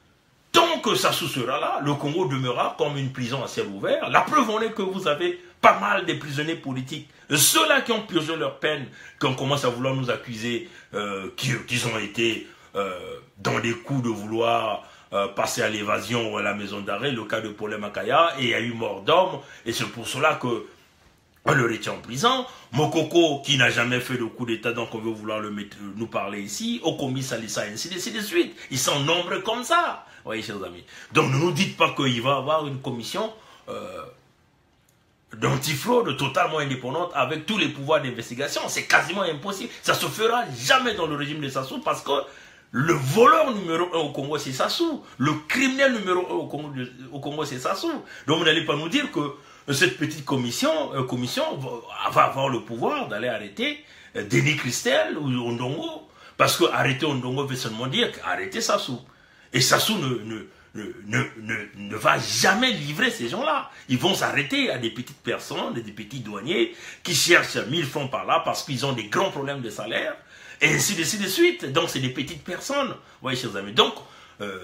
tant que Sassou sera là, le Congo demeurera comme une prison à ciel ouvert. La preuve en est que vous avez pas mal de prisonniers politiques. Ceux-là qui ont purgé leur peine, qui ont commencé à vouloir nous accuser, euh, qu'ils ont été euh, dans des coups de vouloir euh, passer à l'évasion ou à la maison d'arrêt, le cas de Paulin Makaya, et il y a eu mort d'homme, et c'est pour cela que on le retient en prison. Mokoko, qui n'a jamais fait de coup d'état, donc on veut vouloir le mettre, nous parler ici. Okomi Salissa, ainsi de suite. Ils sont nombreux comme ça. Vous voyez, chers amis. Donc ne nous dites pas qu'il va y avoir une commission euh, d'antifraude totalement indépendante avec tous les pouvoirs d'investigation. C'est quasiment impossible. Ça ne se fera jamais dans le régime de Sassou parce que le voleur numéro un au Congo, c'est Sassou. Le criminel numéro un au Congo, au Congo c'est Sassou. Donc vous n'allez pas nous dire que cette petite commission, euh, commission va, va avoir le pouvoir d'aller arrêter euh, Denis Christel ou Ondongo. Parce que arrêter Ondongo veut seulement dire arrêter Sassou. Et Sassou ne, ne, ne, ne, ne, ne va jamais livrer ces gens-là. Ils vont s'arrêter à des petites personnes, des petits douaniers qui cherchent mille francs par là parce qu'ils ont des grands problèmes de salaire. Et ainsi de suite. De suite. Donc c'est des petites personnes. Vous voyez, chers amis. Donc, euh,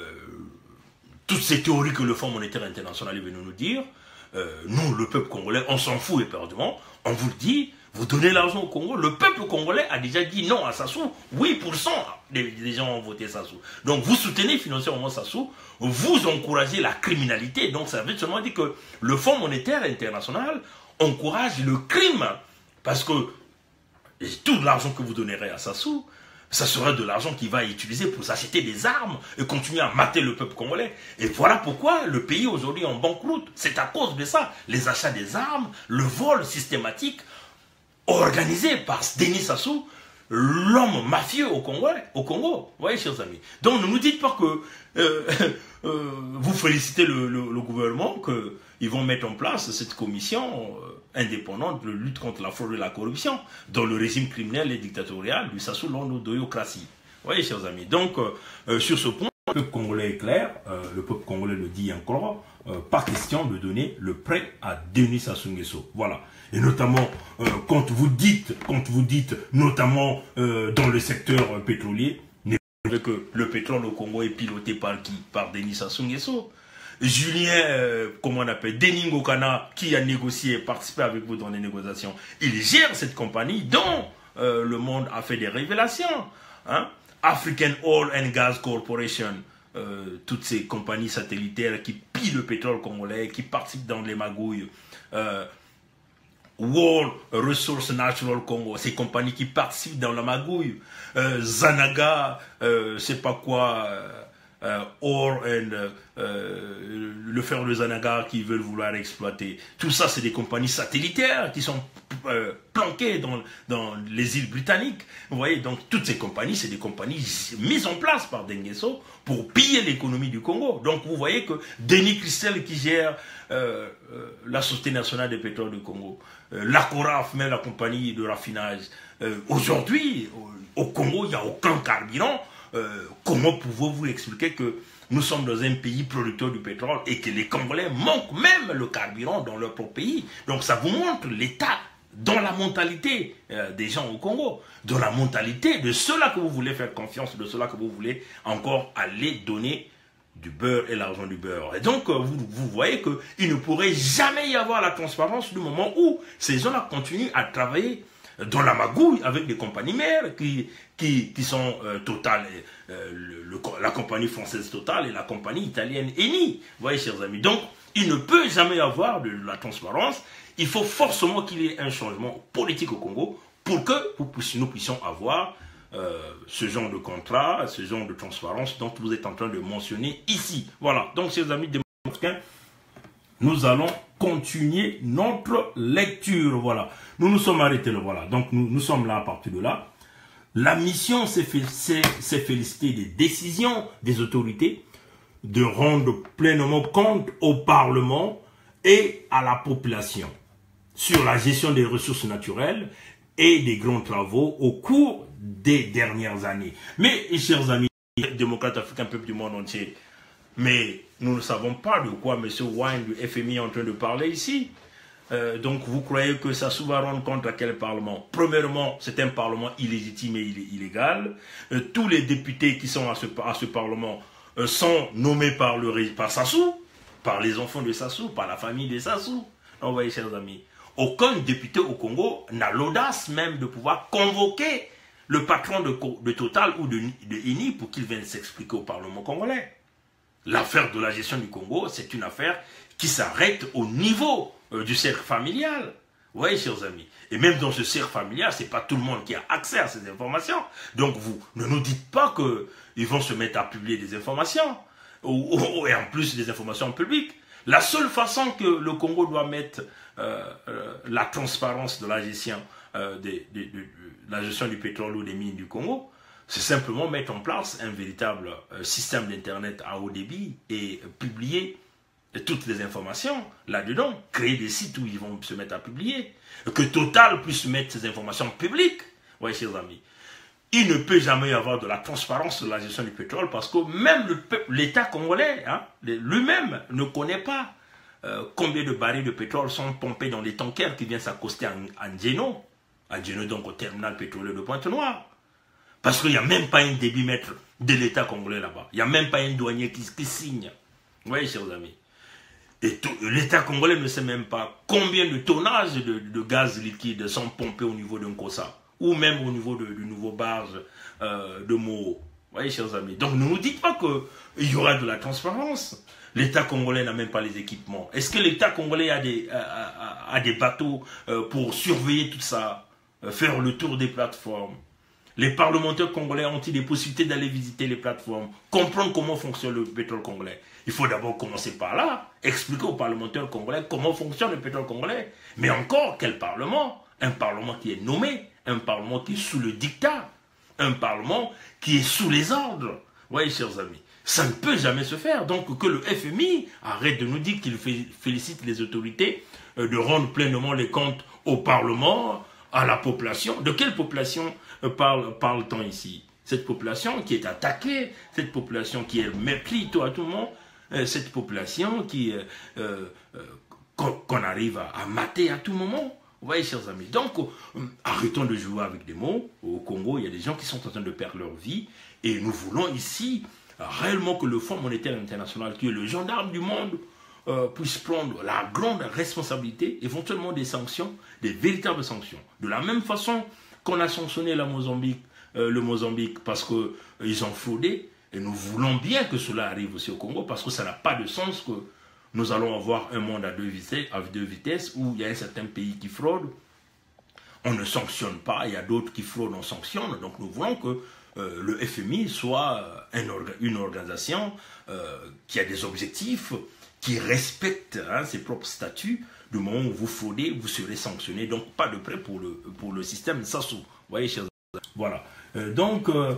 toutes ces théories que le Fonds monétaire international est venu nous dire, Euh, nous, le peuple congolais, on s'en fout éperdument. On vous le dit, vous donnez l'argent au Congo. Le peuple congolais a déjà dit non à Sassou. huit pour cent des, des gens ont voté Sassou. Donc vous soutenez financièrement Sassou, vous encouragez la criminalité. Donc ça veut seulement dire que le Fonds monétaire international encourage le crime. Parce que tout l'argent que vous donnerez à Sassou, ça sera de l'argent qu'il va utiliser pour s'acheter des armes et continuer à mater le peuple congolais. Et voilà pourquoi le pays aujourd'hui est en banqueroute. C'est à cause de ça. Les achats des armes, le vol systématique organisé par Denis Sassou, l'homme mafieux au Congo. Au Congo. Vous voyez, chers amis. Donc ne nous dites pas que euh, euh, vous félicitez le, le, le gouvernement qu'ils vont mettre en place cette commission euh, indépendante de lutte contre la fraude et la corruption dans le régime criminel et dictatorial du Sassou Nguesso d'Oyokratie. Vous voyez, chers amis. Donc, euh, sur ce point, le peuple congolais est clair, euh, le peuple congolais le dit encore, euh, pas question de donner le prêt à Denis Sassou Nguesso. Voilà. Et notamment, euh, quand vous dites, quand vous dites, notamment euh, dans le secteur euh, pétrolier, que le pétrole au Congo est piloté par qui? Par Denis Sassou Nguesso. Julien, euh, comment on appelle, Denis Ngokana, qui a négocié, participé avec vous dans les négociations, il gère cette compagnie dont euh, le monde a fait des révélations. Hein? African Oil and Gas Corporation, euh, toutes ces compagnies satellitaires qui pillent le pétrole congolais, qui participent dans les magouilles. Euh, World Resource Natural Congo, ces compagnies qui participent dans la magouille. Euh, Zanaga, euh, c'est pas quoi, euh, Or and euh, le fer de Zanaga qui veulent vouloir exploiter. Tout ça, c'est des compagnies satellitaires qui sont euh, planquées dans, dans les îles britanniques. Vous voyez, donc toutes ces compagnies, c'est des compagnies mises en place par Denguesso pour piller l'économie du Congo. Donc vous voyez que Denis Christel qui gère euh, euh, la Société nationale des pétroles du Congo, euh, la Coraf, même la compagnie de raffinage, euh, aujourd'hui, au, au Congo, il n'y a aucun carburant. Euh, comment pouvez-vous expliquer que nous sommes dans un pays producteur du pétrole et que les Congolais manquent même le carburant dans leur propre pays? Donc ça vous montre l'état dans la mentalité euh, des gens au Congo, dans la mentalité de ceux-là que vous voulez faire confiance, de ceux-là que vous voulez encore aller donner du beurre et l'argent du beurre. Et donc euh, vous, vous voyez qu'il ne pourrait jamais y avoir la transparence du moment où ces gens-là continuent à travailler dans la magouille avec des compagnies mères qui, qui, qui sont euh, Total, euh, le, le, la compagnie française Total et la compagnie italienne Eni. Vous voyez, chers amis. Donc, il ne peut jamais y avoir de, de la transparence. Il faut forcément qu'il y ait un changement politique au Congo pour que nous puissions, nous puissions avoir euh, ce genre de contrat, ce genre de transparence dont vous êtes en train de mentionner ici. Voilà. Donc, chers amis démocrates, nous allons continuer notre lecture. Voilà. Nous nous sommes arrêtés là. Voilà. Donc, nous, nous sommes là à partir de là. La mission s'est félicitée des décisions des autorités de rendre pleinement compte au Parlement et à la population sur la gestion des ressources naturelles et des grands travaux au cours des dernières années. Mais, chers amis, démocrates africains, peuple du monde entier, mais nous ne savons pas de quoi M. Wine du F M I est en train de parler ici. Euh, donc vous croyez que Sassou va rendre compte à quel Parlement? Premièrement, c'est un Parlement illégitime et illégal. Euh, tous les députés qui sont à ce, à ce Parlement euh, sont nommés par, le, par Sassou, par les enfants de Sassou, par la famille de Sassou. Donc, vous voyez, chers amis, aucun député au Congo n'a l'audace même de pouvoir convoquer le patron de, de Total ou de, de I N I pour qu'il vienne s'expliquer au Parlement congolais. L'affaire de la gestion du Congo, c'est une affaire qui s'arrête au niveau euh, du cercle familial. Vous voyez, chers amis. Et même dans ce cercle familial, ce n'est pas tout le monde qui a accès à ces informations. Donc, vous ne nous dites pas qu'ils vont se mettre à publier des informations, ou, ou, et en plus des informations publiques. La seule façon que le Congo doit mettre euh, euh, la transparence de la gestion, euh, des, de, de, de la gestion du pétrole ou des mines du Congo, c'est simplement mettre en place un véritable euh, système d'Internet à haut débit et euh, publier toutes les informations là-dedans, créer des sites où ils vont se mettre à publier, que Total puisse mettre ces informations publiques. Vous voyez, chers amis, il ne peut jamais y avoir de la transparence de la gestion du pétrole parce que même l'État congolais, hein, lui-même, ne connaît pas euh, combien de barils de pétrole sont pompés dans les tankers qui viennent s'accoster en, en Djeno, en Djeno donc au terminal pétrolier de Pointe-Noire. Parce qu'il n'y a même pas un débitmètre de l'État congolais là-bas. Il n'y a même pas un douanier qui, qui signe. Vous voyez, chers amis. Et l'État congolais ne sait même pas combien de tonnages de, de gaz liquide sont pompés au niveau d'un Kossa, ou même au niveau de, du nouveau barge euh, de Moho. Vous voyez, chers amis. Donc, ne nous dites pas qu'il y aura de la transparence. L'État congolais n'a même pas les équipements. Est-ce que l'État congolais a des, a, a, a des bateaux euh, pour surveiller tout ça, euh, faire le tour des plateformes? Les parlementaires congolais ont-ils des possibilités d'aller visiter les plateformes, comprendre comment fonctionne le pétrole congolais? Il faut d'abord commencer par là, expliquer aux parlementaires congolais comment fonctionne le pétrole congolais. Mais encore, quel parlement? Un parlement qui est nommé, un parlement qui est sous le dictat, un parlement qui est sous les ordres. Vous voyez, chers amis, ça ne peut jamais se faire. Donc que le F M I arrête de nous dire qu'il félicite les autorités de rendre pleinement les comptes au Parlement, à la population. De quelle population parle, parle-t-on ici? Cette population qui est attaquée, cette population qui est mépris tout à tout le monde, cette population qui euh, euh, qu'on arrive à, à mater à tout moment. Vous voyez, chers amis. Donc, euh, arrêtons de jouer avec des mots. Au Congo, il y a des gens qui sont en train de perdre leur vie. Et nous voulons ici euh, réellement que le Fonds monétaire international, qui est le gendarme du monde, euh, puisse prendre la grande responsabilité, éventuellement des sanctions, des véritables sanctions. De la même façon qu'on a sanctionné la Mozambique, euh, le Mozambique parce qu'ils euh, ont fraudé. Et nous voulons bien que cela arrive aussi au Congo parce que ça n'a pas de sens que nous allons avoir un monde à deux vitesses, à deux vitesses où il y a un certain pays qui fraude, on ne sanctionne pas, il y a d'autres qui fraudent, on sanctionne. Donc nous voulons que euh, le F M I soit un orga, une organisation euh, qui a des objectifs, qui respecte hein, ses propres statuts. Du moment où vous fraudez, vous serez sanctionné. Donc pas de prêt pour le, pour le système Sassou. Vous voyez, chers amis. Voilà. Euh, donc... Euh,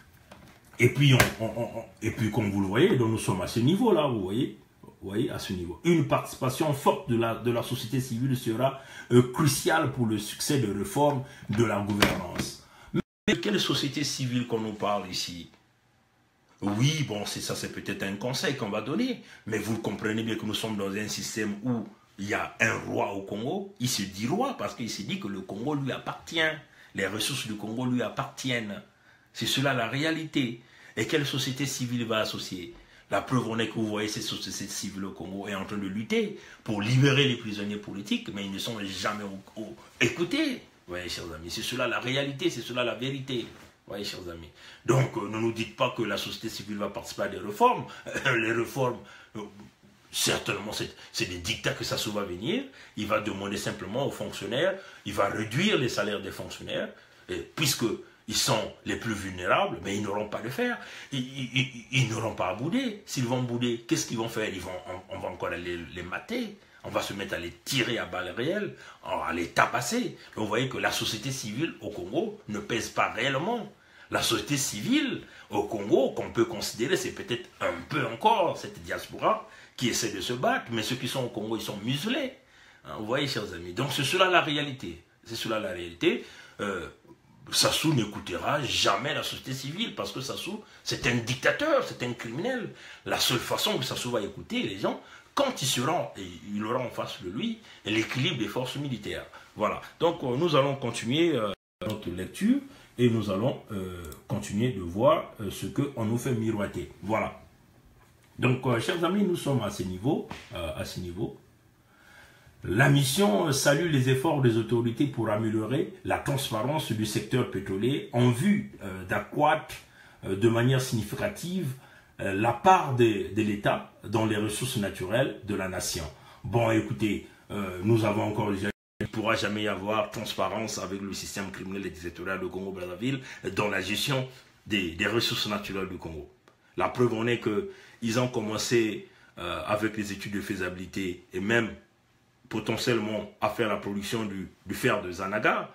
Et puis, on, on, on, et puis, comme vous le voyez, donc nous sommes à ce niveau-là, vous voyez, vous voyez, à ce niveau. Une participation forte de la, de la société civile sera euh, cruciale pour le succès de réforme de la gouvernance. Mais de quelle société civile qu'on nous parle ici? Oui, bon, c'est ça, c'est peut-être un conseil qu'on va donner, mais vous comprenez bien que nous sommes dans un système où il y a un roi au Congo. Il se dit roi parce qu'il se dit que le Congo lui appartient. Les ressources du Congo lui appartiennent. C'est cela la réalité. Et quelle société civile va associer? La preuve en est que vous voyez cette société civile au Congo est en train de lutter pour libérer les prisonniers politiques, mais ils ne sont jamais au, au, écoutés. Vous voyez, chers amis, c'est cela la réalité, c'est cela la vérité. Vous voyez, chers amis. Donc, euh, ne nous dites pas que la société civile va participer à des réformes. Les réformes, euh, certainement, c'est des dictats que ça se va venir. Il va demander simplement aux fonctionnaires, il va réduire les salaires des fonctionnaires, et puisque ils sont les plus vulnérables, mais ils n'auront pas de fer. Ils, ils, ils n'auront pas à bouder. S'ils vont bouder, qu'est-ce qu'ils vont faire? Ils vont, on, on va encore aller les mater. On va se mettre à les tirer à balles réelles, à les tabasser. Donc vous voyez que la société civile au Congo ne pèse pas réellement. La société civile au Congo, qu'on peut considérer, c'est peut-être un peu encore cette diaspora qui essaie de se battre, mais ceux qui sont au Congo, ils sont muselés. Hein, vous voyez, chers amis. Donc c'est cela la réalité. C'est cela la réalité. Euh, Sassou n'écoutera jamais la société civile parce que Sassou, c'est un dictateur, c'est un criminel. La seule façon que Sassou va écouter les gens, quand il sera, et il aura en face de lui l'équilibre des forces militaires. Voilà. Donc euh, nous allons continuer euh, notre lecture et nous allons euh, continuer de voir euh, ce qu'on nous fait miroiter. Voilà. Donc, euh, chers amis, nous sommes à ce niveau, euh, à ce niveau. La mission salue les efforts des autorités pour améliorer la transparence du secteur pétrolier en vue euh, d'accroître euh, de manière significative euh, la part de, de l'État dans les ressources naturelles de la nation. Bon, écoutez, euh, nous avons encore déjà... Il ne pourra jamais y avoir transparence avec le système criminel et dictatorial de Congo-Brazzaville dans la gestion des, des ressources naturelles du Congo. La preuve en est qu'ils ont commencé euh, avec les études de faisabilité et même potentiellement à faire la production du, du fer de Zanaga,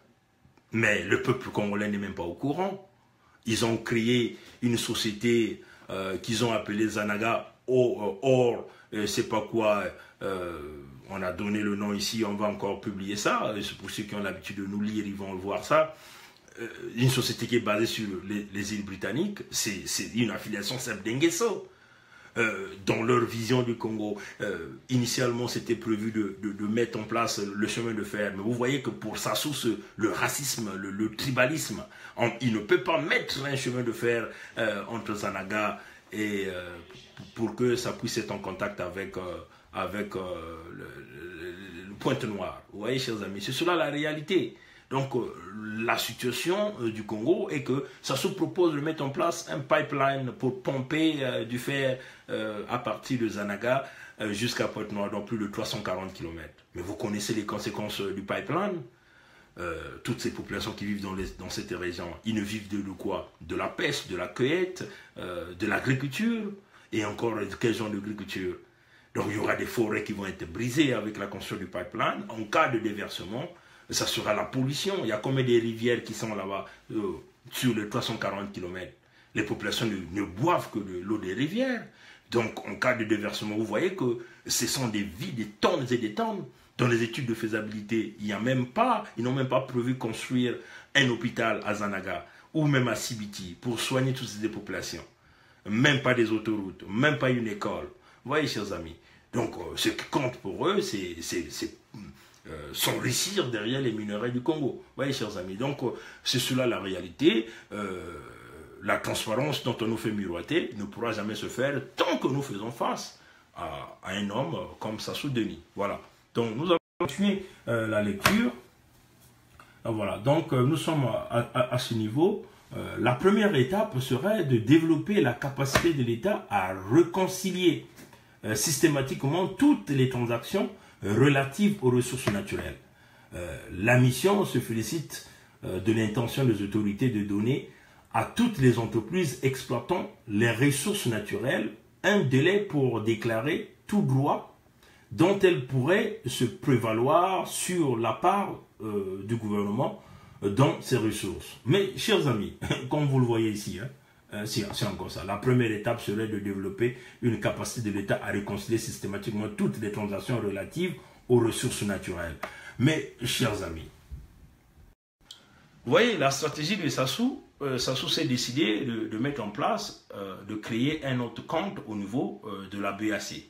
mais le peuple congolais n'est même pas au courant. Ils ont créé une société euh, qu'ils ont appelée Zanaga Or, or euh, c'est pas quoi, euh, on a donné le nom ici, on va encore publier ça, pour ceux qui ont l'habitude de nous lire, ils vont voir ça. Euh, une société qui est basée sur les, les îles britanniques, c'est une affiliation Sebdengeso. Euh, dans leur vision du Congo, euh, initialement c'était prévu de, de, de mettre en place le chemin de fer, mais vous voyez que pour Sassou, le racisme, le, le tribalisme, on, il ne peut pas mettre un chemin de fer euh, entre Zanaga et euh, pour que ça puisse être en contact avec, euh, avec euh, le, le, le Pointe-Noire. Vous voyez, chers amis, c'est cela la réalité. Donc, euh, la situation euh, du Congo est que ça se propose de mettre en place un pipeline pour pomper euh, du fer euh, à partir de Zanaga euh, jusqu'à Pointe-Noire, donc plus de trois cent quarante kilomètres. Mais vous connaissez les conséquences euh, du pipeline. Euh, toutes ces populations qui vivent dans, les, dans cette région, ils ne vivent de, de quoi? De la pêche, de la cueillette, euh, de l'agriculture, et encore de quel genre d'agriculture? Donc, il y aura des forêts qui vont être brisées avec la construction du pipeline. En cas de déversement, ça sera la pollution. Il y a combien de rivières qui sont là-bas euh, sur les trois cent quarante kilomètres. Les populations ne, ne boivent que de l'eau des rivières. Donc, en cas de déversement, vous voyez que ce sont des vies, des tonnes et des tonnes. Dans les études de faisabilité, il n'y a même pas, ils n'ont même pas prévu construire un hôpital à Zanaga ou même à Sibiti pour soigner toutes ces populations. Même pas des autoroutes, même pas une école. Vous voyez, chers amis. Donc, euh, ce qui compte pour eux, c'est Euh, s'enrichir derrière les minerais du Congo. Vous voyez, chers amis, donc euh, c'est cela la réalité. Euh, la transparence dont on nous fait miroiter ne pourra jamais se faire tant que nous faisons face à, à un homme comme Sassou Denis. Voilà. Donc nous avons continué euh, la lecture. Voilà. Donc euh, nous sommes à, à, à ce niveau. Euh, la première étape serait de développer la capacité de l'État à réconcilier euh, systématiquement toutes les transactions relatives aux ressources naturelles. Euh, la mission se félicite euh, de l'intention des autorités de donner à toutes les entreprises exploitant les ressources naturelles un délai pour déclarer tout droit dont elles pourraient se prévaloir sur la part euh, du gouvernement euh, dans ces ressources. Mais, chers amis, comme vous le voyez ici, hein, c'est encore ça. La première étape serait de développer une capacité de l'État à réconcilier systématiquement toutes les transactions relatives aux ressources naturelles. Mais, chers amis, vous voyez, la stratégie de Sassou, euh, Sassou s'est décidé de, de mettre en place, euh, de créer un autre compte au niveau euh, de la B A C.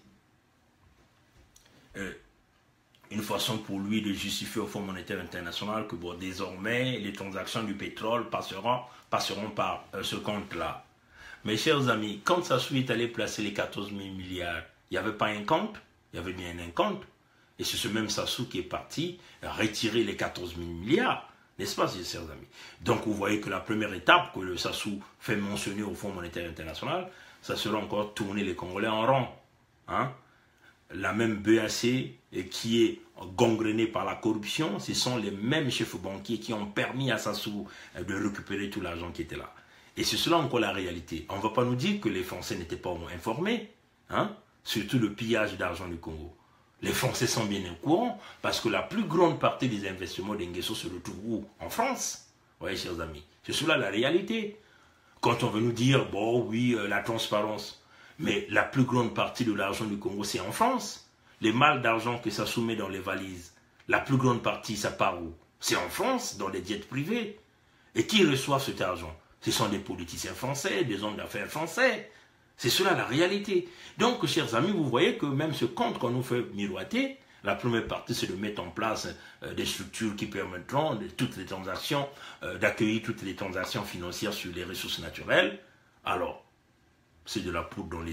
Euh, une façon pour lui de justifier au Fonds monétaire international que bon, désormais les transactions du pétrole passeront, passeront par euh, ce compte-là. Mes chers amis, quand Sassou est allé placer les quatorze mille milliards, il n'y avait pas un compte, il y avait bien un compte. Et c'est ce même Sassou qui est parti retirer les quatorze mille milliards, n'est-ce pas, chers amis? Donc vous voyez que la première étape que le Sassou fait mentionner au Fonds monétaire international, ça sera encore tourner les Congolais en rond. Hein? La même B A C qui est gangrénée par la corruption, ce sont les mêmes chefs banquiers qui ont permis à Sassou de récupérer tout l'argent qui était là. Et c'est cela encore la réalité. On ne va pas nous dire que les Français n'étaient pas informés, hein? Surtout le pillage d'argent du Congo. Les Français sont bien au courant parce que la plus grande partie des investissements d'Enguesso se retrouve où? En France. Vous voyez, chers amis, c'est cela la réalité. Quand on veut nous dire, bon oui, euh, la transparence, mais la plus grande partie de l'argent du Congo, c'est en France. Les malles d'argent que ça soumet dans les valises, la plus grande partie, ça part où? C'est en France, dans les jets privés. Et qui reçoit cet argent? Ce sont des politiciens français, des hommes d'affaires français. C'est cela la réalité. Donc, chers amis, vous voyez que même ce compte qu'on nous fait miroiter, la première partie, c'est de mettre en place euh, des structures qui permettront de toutes les transactions, euh, d'accueillir toutes les transactions financières sur les ressources naturelles. Alors, c'est de la poudre dans les yeux.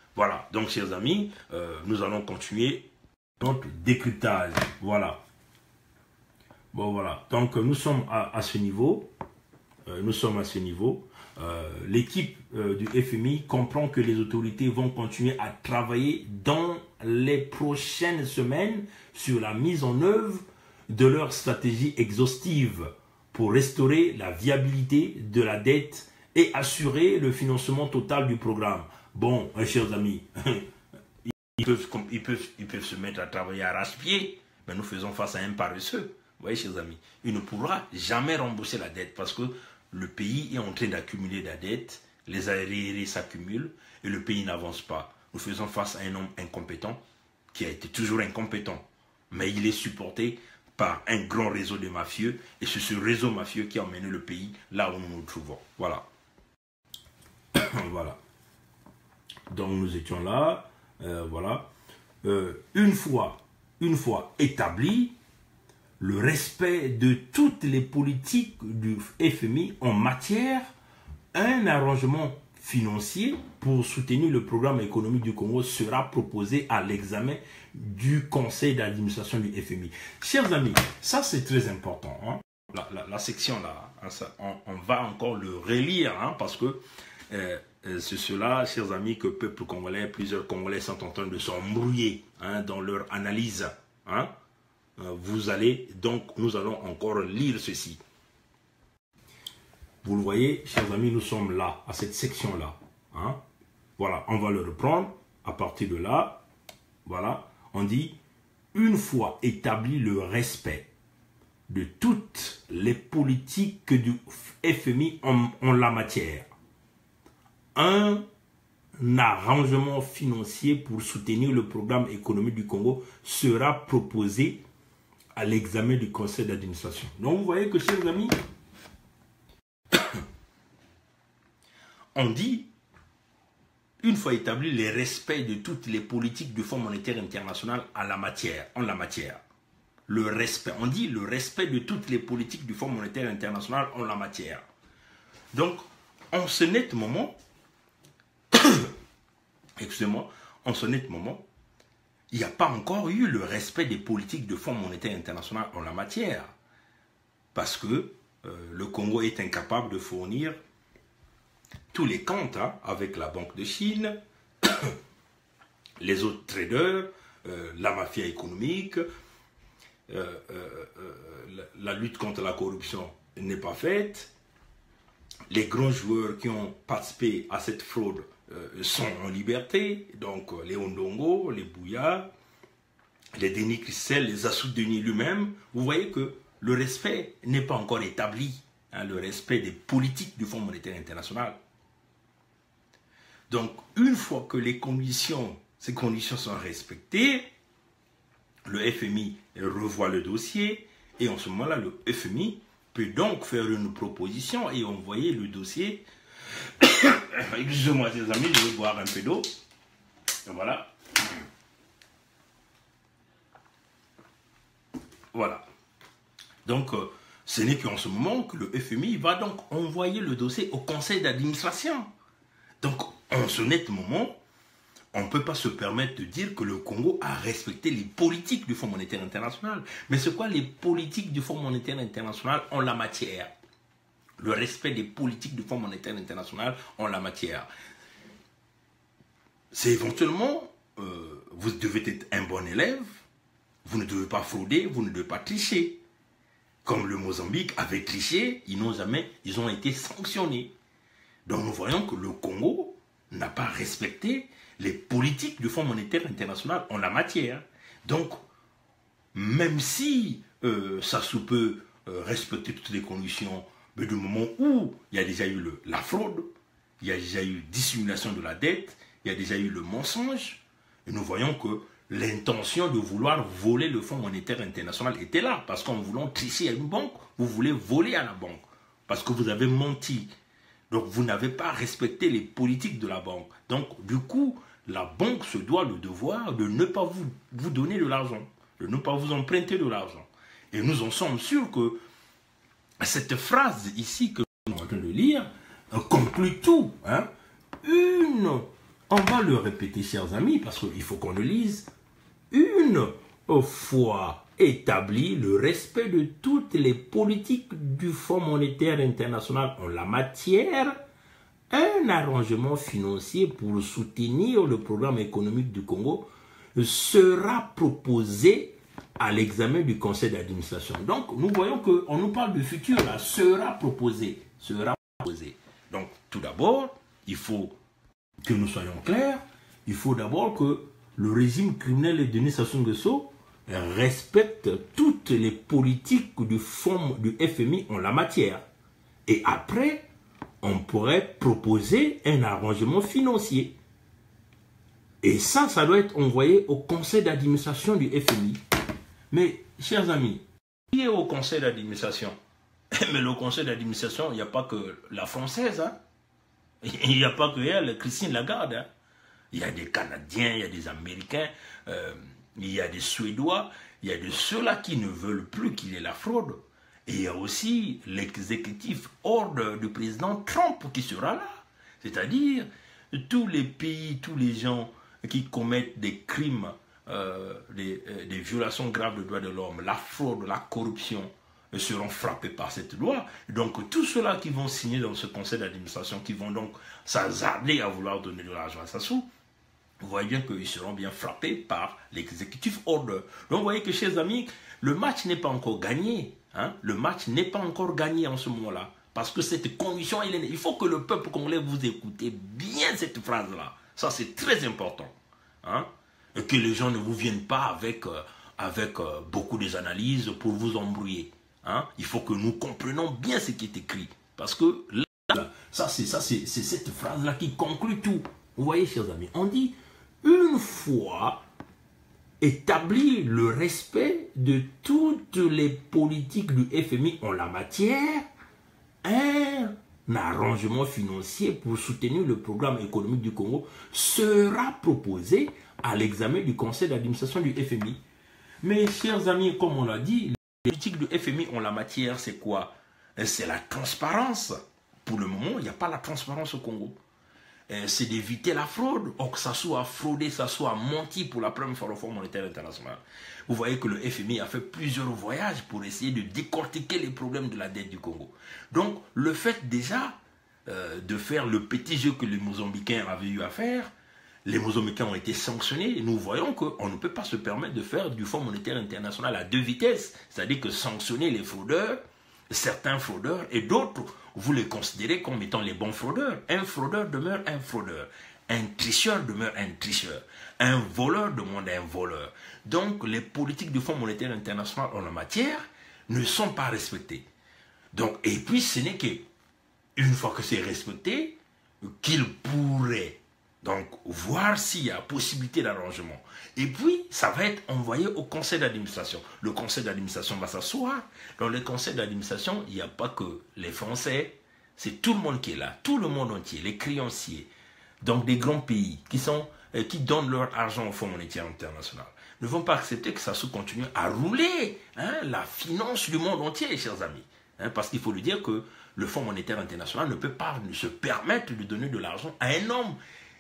Voilà, donc chers amis, euh, nous allons continuer notre décryptage. Voilà. Bon, voilà. Donc, nous sommes à, à ce niveau. Euh, nous sommes à ce niveau. Euh, L'équipe euh, du F M I comprend que les autorités vont continuer à travailler dans les prochaines semaines sur la mise en œuvre de leur stratégie exhaustive pour restaurer la viabilité de la dette et assurer le financement total du programme. Bon, euh, chers amis, ils, peuvent, ils, peuvent, ils peuvent se mettre à travailler à arrache-pied, mais nous faisons face à un paresseux. Vous voyez, chers amis, il ne pourra jamais rembourser la dette parce que le pays est en train d'accumuler de la dette, les arriérés s'accumulent et le pays n'avance pas. Nous faisons face à un homme incompétent qui a été toujours incompétent, mais il est supporté par un grand réseau de mafieux et c'est ce réseau mafieux qui a emmené le pays là où nous nous trouvons. Voilà. Voilà. Donc nous étions là. Euh, voilà. Euh, une fois, une fois établi, le respect de toutes les politiques du F M I en matière, un arrangement financier pour soutenir le programme économique du Congo sera proposé à l'examen du conseil d'administration du F M I. Chers amis, ça c'est très important. Hein? La, la, la section là, hein, ça, on, on va encore le relire hein, parce que euh, c'est cela, chers amis, que peuple congolais, plusieurs Congolais sont en train de s'embrouiller hein, dans leur analyse. Hein? Vous allez donc, nous allons encore lire ceci. Vous le voyez, chers amis, nous sommes là, à cette section-là. Hein? Voilà, on va le reprendre. À partir de là, voilà, on dit, une fois établi le respect de toutes les politiques du F M I en, en la matière, un arrangement financier pour soutenir le programme économique du Congo sera proposé à l'examen du conseil d'administration. Donc vous voyez que, chers amis, on dit, une fois établi les respects de toutes les politiques du Fonds monétaire international à la matière, en la matière. Le respect, on dit le respect de toutes les politiques du Fonds monétaire international en la matière. Donc, en ce net moment, excusez-moi, en ce net moment, il n'y a pas encore eu le respect des politiques du Fonds monétaire international en la matière. Parce que euh, le Congo est incapable de fournir tous les comptes hein, avec la Banque de Chine, les autres traders, euh, la mafia économique, euh, euh, euh, la, la lutte contre la corruption n'est pas faite. Les grands joueurs qui ont participé à cette fraude euh, sont en liberté, donc les Ondongo, les Bouya, les Denis Christel, les Assou Denis lui-même. Vous voyez que le respect n'est pas encore établi, hein, le respect des politiques du Fonds monétaire international. Donc, une fois que les conditions, ces conditions sont respectées, le F M I revoit le dossier et en ce moment-là, le F M I peut donc faire une proposition et envoyer le dossier. Excusez-moi, les amis, je vais boire un peu d'eau. Voilà. Voilà. Donc, euh, ce n'est qu'en ce moment que le F M I va donc envoyer le dossier au conseil d'administration. Donc, en ce net moment, on ne peut pas se permettre de dire que le Congo a respecté les politiques du Fonds monétaire international. Mais c'est quoi les politiques du Fonds monétaire international en la matière? Le respect des politiques du Fonds monétaire international en la matière. C'est éventuellement, euh, vous devez être un bon élève, vous ne devez pas frauder, vous ne devez pas tricher. Comme le Mozambique avait triché, ils n'ont jamais, ils ont été sanctionnés. Donc nous voyons que le Congo n'a pas respecté les politiques du Fonds monétaire international en la matière. Donc, même si euh, ça se peut euh, respecter toutes les conditions, mais du moment où il y a déjà eu le, la fraude, il y a déjà eu dissimulation de la dette, il y a déjà eu le mensonge, et nous voyons que l'intention de vouloir voler le Fonds monétaire international était là, parce qu'en voulant tricher à une banque, vous voulez voler à la banque, parce que vous avez menti. Donc, vous n'avez pas respecté les politiques de la banque. Donc, du coup, la banque se doit le devoir de ne pas vous, vous donner de l'argent, de ne pas vous emprunter de l'argent. Et nous en sommes sûrs que cette phrase ici que nous sommes en train de lire euh, conclut tout. Hein. Une on va le répéter, chers amis, parce qu'il faut qu'on le lise. Une fois établi le respect de toutes les politiques du Fonds monétaire international en la matière, un arrangement financier pour soutenir le programme économique du Congo sera proposé à l'examen du conseil d'administration. Donc, nous voyons qu'on nous parle du futur, là, sera proposé, sera proposé. Donc, tout d'abord, il faut que nous soyons clairs, il faut d'abord que le régime criminel de Denis Sassou Nguesso respecte toutes les politiques du fonds du F M I en la matière. Et après, on pourrait proposer un arrangement financier. Et ça, ça doit être envoyé au conseil d'administration du F M I. Mais, chers amis, qui est au conseil d'administration? Mais le conseil d'administration, il n'y a pas que la française, hein? Il n'y a pas que elle, Christine Lagarde, hein? Il y a des Canadiens, il y a des Américains, euh, il y a des Suédois, il y a de ceux-là qui ne veulent plus qu'il y ait la fraude. Et il y a aussi l'exécutif hors du président Trump qui sera là. C'est-à-dire, tous les pays, tous les gens qui commettent des crimes, euh, des, des violations graves de droits de l'homme, la fraude, la corruption, seront frappés par cette loi. Donc, tous ceux-là qui vont signer dans ce conseil d'administration, qui vont donc s'hasarder à vouloir donner de l'argent à Sassou, vous voyez bien qu'ils seront bien frappés par l'exécutif order. Donc, vous voyez que, chers amis, le match n'est pas encore gagné. Hein? Le match n'est pas encore gagné en ce moment-là. Parce que cette condition, il, est... il faut que le peuple congolais vous écoutez bien cette phrase-là. Ça, c'est très important. Hein? Et que les gens ne vous viennent pas avec, euh, avec euh, beaucoup d'analyses pour vous embrouiller. Hein? Il faut que nous comprenions bien ce qui est écrit. Parce que là, ça, c'est cette phrase-là qui conclut tout. Vous voyez, chers amis, on dit, une fois établi le respect de toutes les politiques du F M I en la matière, un arrangement financier pour soutenir le programme économique du Congo sera proposé à l'examen du conseil d'administration du F M I. Mais, chers amis, comme on l'a dit, les politiques du F M I en la matière, c'est quoi? C'est la transparence. Pour le moment, il n'y a pas la transparence au Congo. C'est d'éviter la fraude. Or, que ça soit fraudé, ça soit menti pour la première fois au Fonds monétaire international. Vous voyez que le F M I a fait plusieurs voyages pour essayer de décortiquer les problèmes de la dette du Congo. Donc, le fait déjà euh, de faire le petit jeu que les Mozambicains avaient eu à faire, les Mozambicains ont été sanctionnés. Et nous voyons qu'on ne peut pas se permettre de faire du Fonds monétaire international à deux vitesses. C'est-à-dire que sanctionner les fraudeurs, certains fraudeurs, et d'autres, vous les considérez comme étant les bons fraudeurs. Un fraudeur demeure un fraudeur. Un tricheur demeure un tricheur. Un voleur demande un voleur. Donc, les politiques du Fonds monétaire international en la matière ne sont pas respectées. Donc, et puis, ce n'est qu'une fois que c'est respecté, qu'il pourrait donc voir s'il y a possibilité d'arrangement. Et puis, ça va être envoyé au conseil d'administration. Le conseil d'administration va s'asseoir. Dans le conseil d'administration, il n'y a pas que les Français, c'est tout le monde qui est là, tout le monde entier, les créanciers, donc des grands pays qui, sont, euh, qui donnent leur argent au Fonds monétaire international, ne vont pas accepter que ça se continue à rouler hein, la finance du monde entier, chers amis. Hein, parce qu'il faut lui dire que le Fonds monétaire international ne peut pas se permettre de donner de l'argent à un homme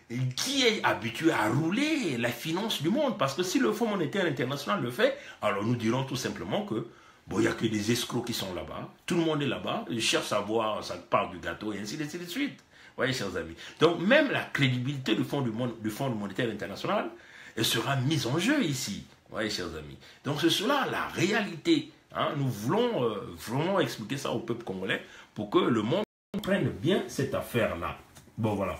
qui est habitué à rouler la finance du monde. Parce que si le Fonds monétaire international le fait, alors nous dirons tout simplement que bon, il n'y a que des escrocs qui sont là-bas, tout le monde est là-bas, ils cherchent à voir sa part du gâteau, et ainsi de suite. Vous voyez, chers amis. Donc, même la crédibilité du Fonds, du monde, du Fonds monétaire international elle sera mise en jeu ici. Vous voyez, chers amis. Donc, c'est cela la réalité. Hein. Nous voulons euh, vraiment expliquer ça au peuple congolais pour que le monde comprenne bien cette affaire-là. Bon, voilà.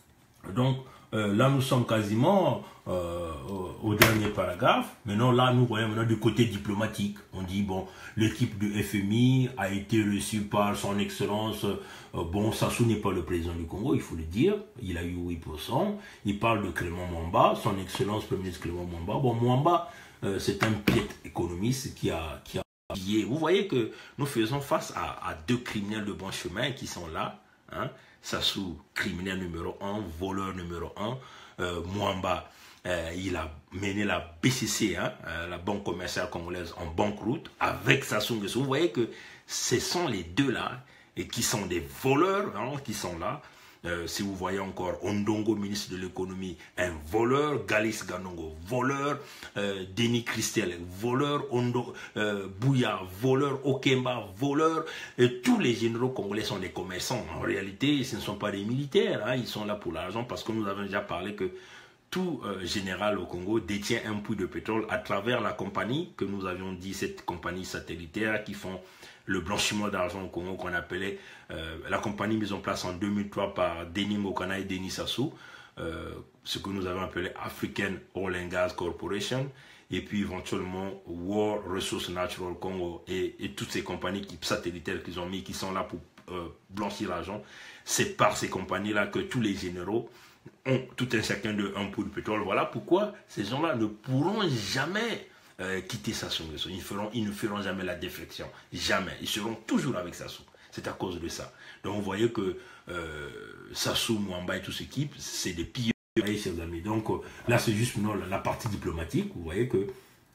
Donc, euh, là, nous sommes quasiment euh, au, au dernier paragraphe. Maintenant, là, nous voyons maintenant du côté diplomatique. On dit, bon, l'équipe du F M I a été reçue par son excellence. Euh, bon, Sassou n'est pas le président du Congo, il faut le dire. Il a eu huit pour cent. Il parle de Clément Mwamba, son excellence premier ministre Clément Mwamba. Bon, Mwamba, euh, c'est un piètre économiste qui a... Qui a Vous voyez que nous faisons face à, à deux criminels de bon chemin qui sont là. Hein. Sassou, criminel numéro un, voleur numéro un. Euh, Mwamba, euh, il a mené la B C C, hein, euh, la Banque commerciale congolaise, en banqueroute avec Sassou Nguesso. Vous voyez que ce sont les deux-là et qui sont des voleurs hein, qui sont là. Euh, si vous voyez encore Ondongo, ministre de l'économie, un voleur, Galis Ganongo, voleur, euh, Denis Christel, voleur, Ondo, euh, Bouya, voleur, Okemba, voleur, et tous les généraux congolais sont des commerçants. En réalité, ce ne sont pas des militaires, hein, ils sont là pour l'argent parce que nous avons déjà parlé que tout euh, général au Congo détient un puits de pétrole à travers la compagnie que nous avions dit, cette compagnie satellitaire qui font le blanchiment d'argent au Congo qu'on appelait euh, la compagnie mise en place en deux mille trois par Denis Mokana et Denis Sassou, euh, ce que nous avons appelé African Oil and Gas Corporation, et puis éventuellement War Resources Natural Congo et, et toutes ces compagnies qui, satellitaires qu'ils ont mis, qui sont là pour euh, blanchir l'argent. C'est par ces compagnies-là que tous les généraux ont tout un chacun de un puits de pétrole. Voilà pourquoi ces gens-là ne pourront jamais euh, quitter Sassou Nguesso. Ils, feront, ils ne feront jamais la déflexion. Jamais. Ils seront toujours avec Sassou. C'est à cause de ça. Donc vous voyez que euh, Sassou, Mwamba et toute cette équipe, c'est des pilleurs, chers amis. Donc euh, là, c'est juste non, la, la partie diplomatique. Vous voyez que,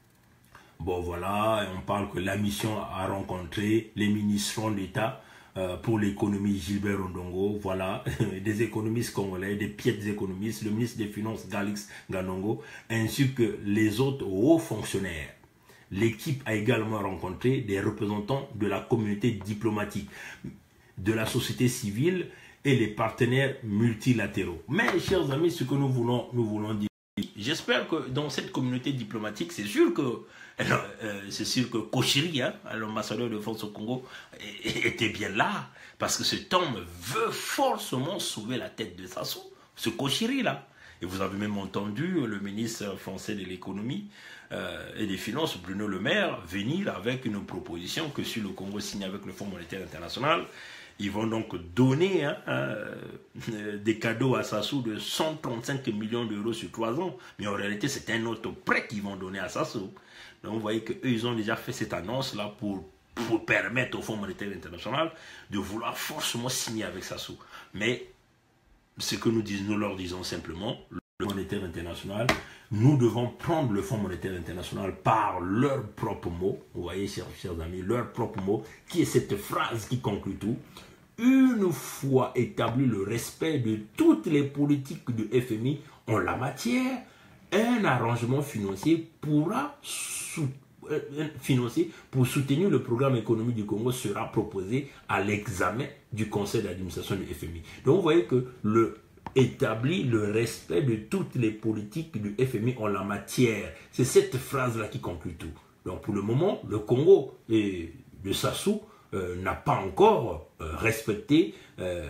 bon voilà, on parle que la mission a rencontré les ministres d'État pour l'économie Gilbert Ondongo, voilà, des économistes congolais, des piètres économistes, le ministre des Finances Galix Ganongo, ainsi que les autres hauts fonctionnaires. L'équipe a également rencontré des représentants de la communauté diplomatique, de la société civile et les partenaires multilatéraux. Mais, chers amis, ce que nous voulons, nous voulons dire, j'espère que dans cette communauté diplomatique, c'est sûr que euh, c'est sûr que Kochiri, hein, l'ambassadeur de France au Congo, était bien là, parce que cet homme veut forcément sauver la tête de Sassou, ce Kochiri là. Et vous avez même entendu le ministre français de l'économie euh, et des finances, Bruno Le Maire, venir avec une proposition que si le Congo signe avec le Fonds monétaire international, ils vont donc donner hein, euh, des cadeaux à Sassou de cent trente-cinq millions d'euros sur trois ans. Mais en réalité, c'est un autre prêt qu'ils vont donner à Sassou. Donc vous voyez qu'eux, ils ont déjà fait cette annonce-là pour, pour permettre au Fonds monétaire international de vouloir forcément signer avec Sassou. Mais ce que nous, disons, nous leur disons simplement, le Fonds monétaire international, nous devons prendre le Fonds monétaire international par leurs propres mots, vous voyez, chers, chers amis, leurs propres mots, qui est cette phrase qui conclut tout. Une fois établi le respect de toutes les politiques du F M I en la matière, un arrangement financier pourra sou euh, financier pour soutenir le programme économique du Congo sera proposé à l'examen du conseil d'administration du F M I. Donc vous voyez que le établit le respect de toutes les politiques du F M I en la matière. C'est cette phrase-là qui conclut tout. Donc pour le moment, le Congo et de Sassou euh, n'a pas encore euh, respecté, euh,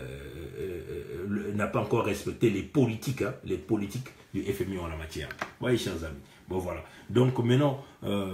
euh, n'a pas encore respecté les politiques, hein, les politiques du F M I en la matière. Vous voyez, chers amis. Bon voilà. Donc maintenant, euh,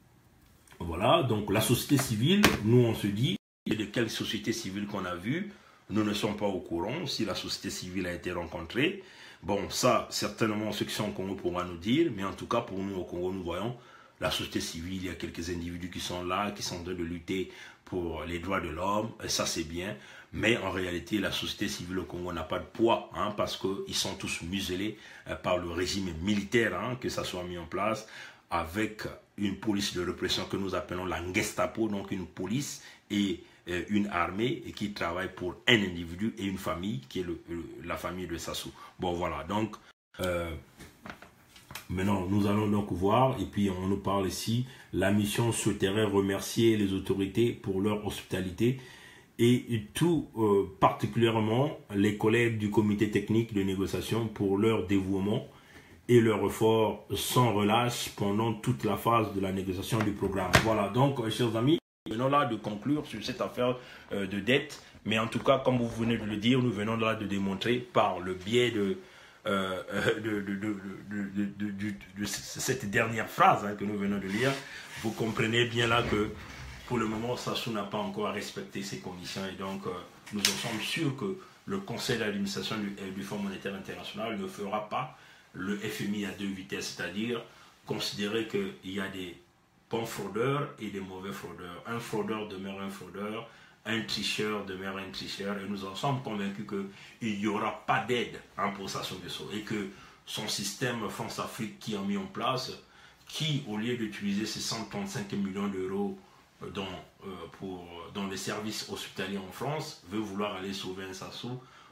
voilà. Donc la société civile, nous on se dit, de quelle société civile qu'on a vu. Nous ne sommes pas au courant si la société civile a été rencontrée. Bon, ça, certainement, ceux qui sont au Congo pourront nous dire, mais en tout cas, pour nous, au Congo, nous voyons la société civile, il y a quelques individus qui sont là, qui sont en train de lutter pour les droits de l'homme, et ça, c'est bien. Mais en réalité, la société civile au Congo n'a pas de poids, hein, parce qu'ils sont tous muselés euh, par le régime militaire, hein, que ça soit mis en place, avec une police de répression que nous appelons la Gestapo, donc une police et une armée et qui travaille pour un individu et une famille qui est le, le, la famille de Sassou. Bon voilà, donc euh, maintenant nous allons donc voir, et puis on nous parle ici, la mission souhaiterait remercier les autorités pour leur hospitalité et tout euh, particulièrement les collègues du comité technique de négociation pour leur dévouement et leur effort sans relâche pendant toute la phase de la négociation du programme. Voilà, donc chers amis, nous venons là de conclure sur cette affaire euh, de dette, mais en tout cas, comme vous venez de le dire, nous venons là de démontrer par le biais de, euh, de, de, de, de, de, de, de, de cette dernière phrase hein, que nous venons de lire, vous comprenez bien là que pour le moment, Sassou n'a pas encore respecté ces conditions et donc euh, nous en sommes sûrs que le conseil d'administration du, du Fonds monétaire international ne fera pas le F M I à deux vitesses, c'est-à-dire considérer qu'il y a des bons fraudeurs et des mauvais fraudeurs. Un fraudeur demeure un fraudeur, un tricheur demeure un tricheur, et nous en sommes convaincus qu'il n'y aura pas d'aide hein, pour Sassou Nguesso et que son système France-Afrique qui a mis en place, qui au lieu d'utiliser ces cent trente-cinq millions d'euros dans, euh, pour, dans les services hospitaliers en France, veut vouloir aller sauver un Sassou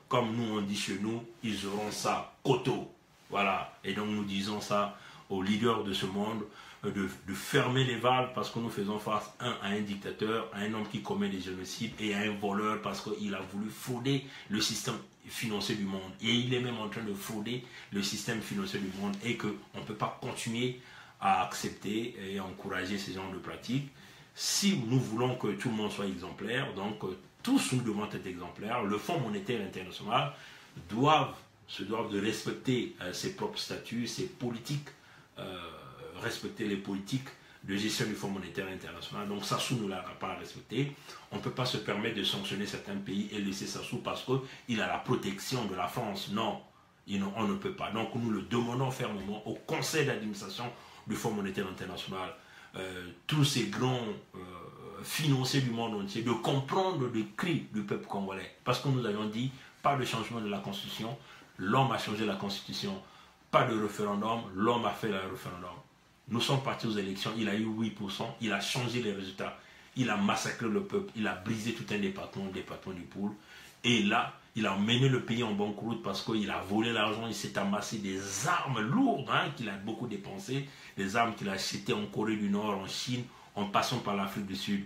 comme nous on dit chez nous, ils auront ça coteau. Voilà. Et donc nous disons ça aux leaders de ce monde, de, de fermer les valves parce que nous faisons face, un, à un dictateur, à un homme qui commet des génocides et à un voleur parce qu'il a voulu frauder le système financier du monde. Et il est même en train de frauder le système financier du monde et qu'on ne peut pas continuer à accepter et à encourager ce genre de pratiques. Si nous voulons que tout le monde soit exemplaire, donc tous nous devons être exemplaires, le Fonds monétaire international doivent, se doivent de respecter euh, ses propres statuts, ses politiques, euh, respecter les politiques de gestion du Fonds monétaire international. Donc Sassou ne l'a pas respecté. On ne peut pas se permettre de sanctionner certains pays et laisser Sassou parce qu'il a la protection de la France. Non, on ne peut pas. Donc nous le demandons fermement au conseil d'administration du Fonds monétaire international, euh, tous ces grands euh, financiers du monde entier, de comprendre le cri du peuple congolais. Parce que nous avions dit, pas de changement de la Constitution, l'homme a changé la Constitution, pas de référendum, l'homme a fait le référendum. Nous sommes partis aux élections, il a eu huit pour cent, il a changé les résultats, il a massacré le peuple, il a brisé tout un département, le département du Poul. Et là, il a mené le pays en banqueroute parce qu'il a volé l'argent, il s'est amassé des armes lourdes hein, qu'il a beaucoup dépensées, des armes qu'il a achetées en Corée du Nord, en Chine, en passant par l'Afrique du Sud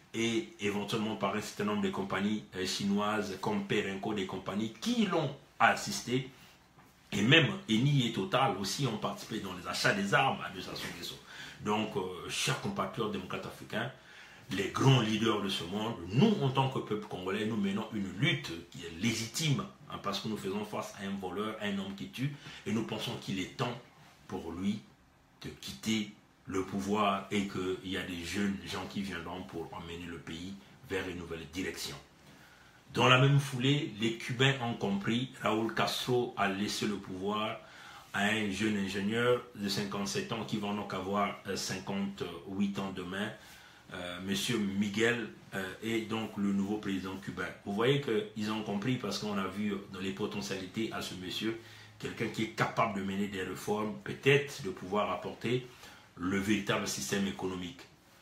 et éventuellement par un certain nombre de compagnies euh, chinoises comme Perenco, des compagnies qui l'ont assisté. Et même Eni et Total aussi ont participé dans les achats des armes à Sassou Nguesso. Donc, euh, chers compatriotes démocrates africains, les grands leaders de ce monde, nous, en tant que peuple congolais, nous menons une lutte qui est légitime, hein, parce que nous faisons face à un voleur, à un homme qui tue, et nous pensons qu'il est temps pour lui de quitter le pouvoir et qu'il y a des jeunes gens qui viendront pour emmener le pays vers une nouvelle direction. Dans la même foulée, les Cubains ont compris, Raúl Castro a laissé le pouvoir à un jeune ingénieur de cinquante-sept ans qui va donc avoir cinquante-huit ans demain, euh, Monsieur Miguel euh, est donc le nouveau président cubain. Vous voyez qu'ils ont compris parce qu'on a vu dans les potentialités à ce monsieur, quelqu'un qui est capable de mener des réformes, peut-être de pouvoir apporter le véritable système économique.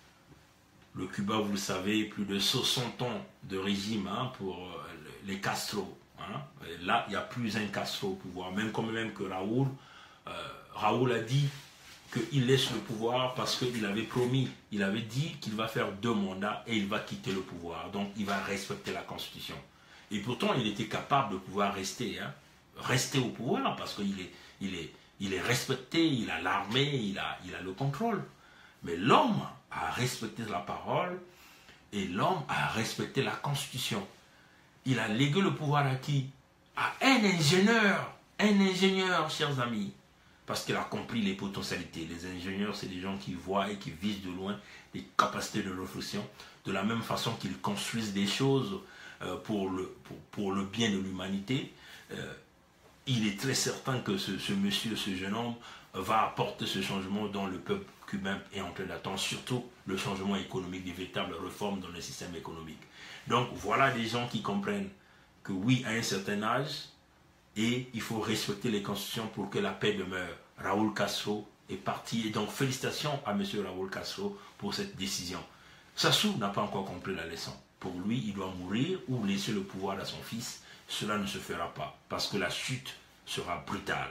Le Cuba, vous le savez, plus de soixante ans de régime hein, pour les Castro. Hein. Là, il n'y a plus un Castro au pouvoir. Même comme même que Raoul, euh, Raoul a dit qu'il laisse le pouvoir parce qu'il avait promis, il avait dit qu'il va faire deux mandats et il va quitter le pouvoir. Donc, il va respecter la Constitution. Et pourtant, il était capable de pouvoir rester, hein, rester au pouvoir parce qu'il est, il est, il est respecté, il a l'armée, il a, il a le contrôle. Mais l'homme a respecté la parole et l'homme a respecté la Constitution. Il a légué le pouvoir à qui? À un ingénieur. Un ingénieur, chers amis. Parce qu'il a compris les potentialités. Les ingénieurs, c'est des gens qui voient et qui visent de loin des capacités de réflexion. De la même façon qu'ils construisent des choses euh, pour, le, pour, pour le bien de l'humanité. Euh, il est très certain que ce, ce monsieur, ce jeune homme, va apporter ce changement dont le peuple cubain est en train d'attendre, surtout le changement économique, des véritables réformes dans le système économique. Donc voilà des gens qui comprennent que oui, à un certain âge, et il faut respecter les constitutions pour que la paix demeure. Raúl Castro est parti, et donc félicitations à M. Raúl Castro pour cette décision. Sassou n'a pas encore compris la leçon. Pour lui, il doit mourir ou laisser le pouvoir à son fils. Cela ne se fera pas, parce que la chute sera brutale.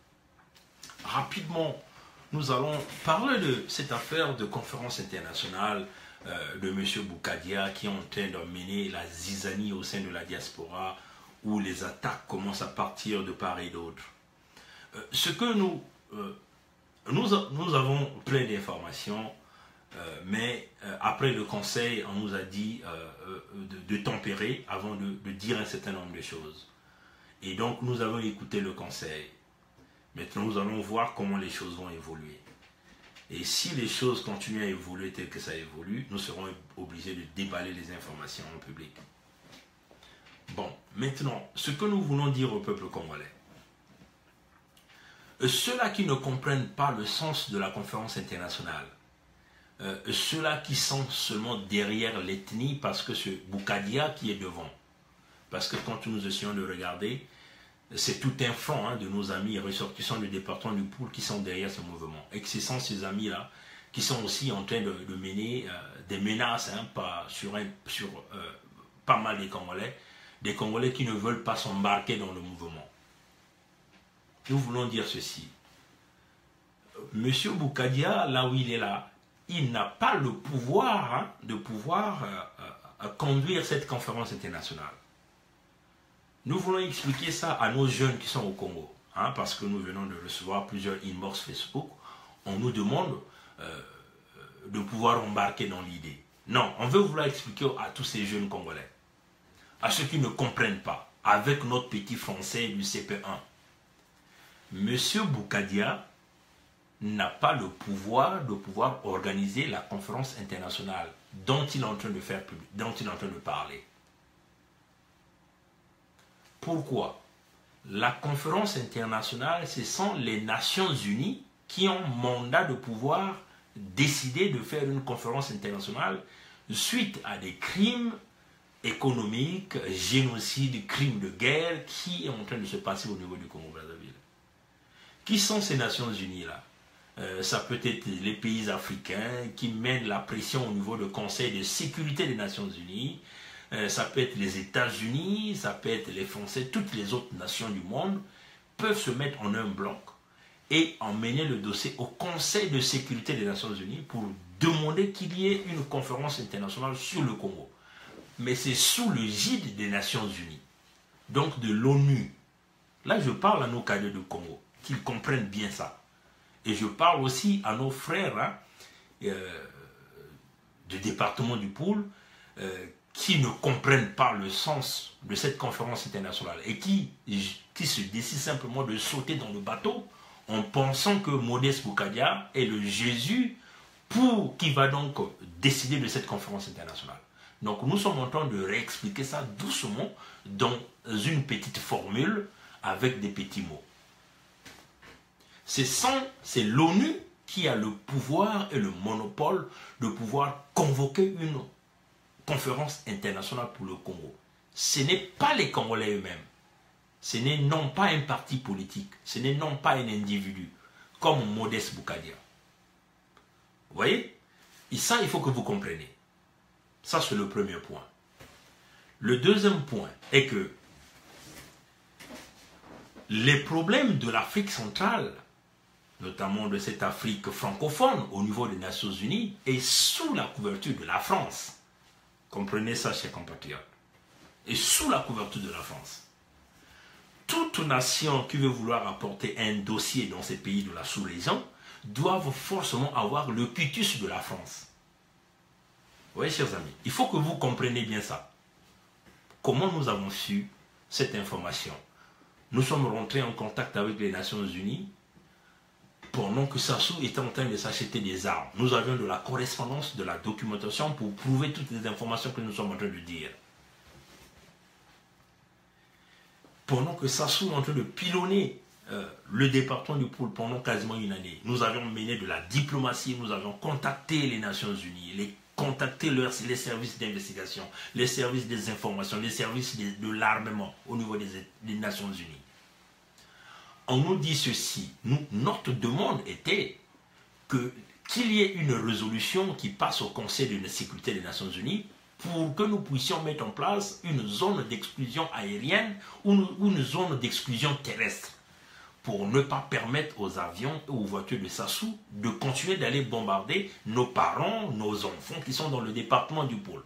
Rapidement, nous allons parler de cette affaire de conférence internationale euh, de M. Boukadia qui est en train de mener la zizanie au sein de la diaspora où les attaques commencent à partir de part et d'autre. Euh, ce que nous, euh, nous, a, nous avons plein d'informations, euh, mais euh, après le conseil, on nous a dit euh, de, de tempérer avant de, de dire un certain nombre de choses. Et donc nous avons écouté le conseil. Maintenant, nous allons voir comment les choses vont évoluer. Et si les choses continuent à évoluer telles que ça évolue, nous serons obligés de déballer les informations en public. Bon, maintenant, ce que nous voulons dire au peuple congolais. Ceux-là qui ne comprennent pas le sens de la conférence internationale, euh, ceux-là qui sont seulement derrière l'ethnie parce que c'est Boukadia qui est devant. Parce que quand nous essayons de regarder, c'est tout un front hein, de nos amis ressortissants du département du Poul qui sont derrière ce mouvement. Et que ce sont ces amis-là qui sont aussi en train de, de mener euh, des menaces hein, pas, sur, un, sur euh, pas mal des Congolais, des Congolais qui ne veulent pas s'embarquer dans le mouvement. Nous voulons dire ceci. Monsieur Boukadia, là où il est là, il n'a pas le pouvoir hein, de pouvoir euh, euh, conduire cette conférence internationale. Nous voulons expliquer ça à nos jeunes qui sont au Congo, hein, parce que nous venons de recevoir plusieurs inbox Facebook. On nous demande euh, de pouvoir embarquer dans l'idée. Non, on veut vouloir expliquer à tous ces jeunes Congolais, à ceux qui ne comprennent pas, avec notre petit français du C P un. Monsieur Boukadia n'a pas le pouvoir de pouvoir organiser la conférence internationale dont il est en train de faire public, dont il est en train de parler. Pourquoi? La conférence internationale, ce sont les Nations Unies qui ont mandat de pouvoir décider de faire une conférence internationale suite à des crimes économiques, génocides, crimes de guerre qui est en train de se passer au niveau du Congo-Brazzaville. Qui sont ces Nations Unies-là? euh, Ça peut être les pays africains qui mènent la pression au niveau du Conseil de sécurité des Nations Unies. Euh, ça peut être les États-Unis, ça peut être les Français, toutes les autres nations du monde peuvent se mettre en un bloc et emmener le dossier au Conseil de sécurité des Nations Unies pour demander qu'il y ait une conférence internationale sur le Congo. Mais c'est sous l'égide des Nations Unies, donc de l'ONU. Là, je parle à nos cadets du Congo, qu'ils comprennent bien ça. Et je parle aussi à nos frères hein, euh, du département du Pôle, euh, qui ne comprennent pas le sens de cette conférence internationale et qui, qui se décident simplement de sauter dans le bateau en pensant que Modeste Boukadia est le Jésus pour, qui va donc décider de cette conférence internationale. Donc nous sommes en train de réexpliquer ça doucement dans une petite formule avec des petits mots. C'est l'ONU qui a le pouvoir et le monopole de pouvoir convoquer une conférence internationale pour le Congo. Ce n'est pas les Congolais eux-mêmes. Ce n'est non pas un parti politique. Ce n'est non pas un individu comme Modeste Boukadia. Vous voyez? Et ça, il faut que vous compreniez. Ça, c'est le premier point. Le deuxième point est que les problèmes de l'Afrique centrale, notamment de cette Afrique francophone au niveau des Nations Unies, est sous la couverture de la France. Comprenez ça, chers compatriotes. Et sous la couverture de la France. Toute nation qui veut vouloir apporter un dossier dans ces pays de la sous-région doivent forcément avoir le quitus de la France. Vous voyez, chers amis, il faut que vous compreniez bien ça. Comment nous avons su cette information? Nous sommes rentrés en contact avec les Nations Unies pendant que Sassou était en train de s'acheter des armes. Nous avions de la correspondance, de la documentation pour prouver toutes les informations que nous sommes en train de dire. Pendant que Sassou est en train de pilonner euh, le département du Pôle pendant quasiment une année, nous avions mené de la diplomatie, nous avions contacté les Nations Unies, les, contacté leurs, les services d'investigation, les services des informations, les services de, de l'armement au niveau des, des Nations Unies. On nous dit ceci, nous, notre demande était que qu'il y ait une résolution qui passe au Conseil de sécurité des Nations Unies pour que nous puissions mettre en place une zone d'exclusion aérienne ou une, une zone d'exclusion terrestre pour ne pas permettre aux avions et aux voitures de Sassou de continuer d'aller bombarder nos parents, nos enfants qui sont dans le département du Pôle.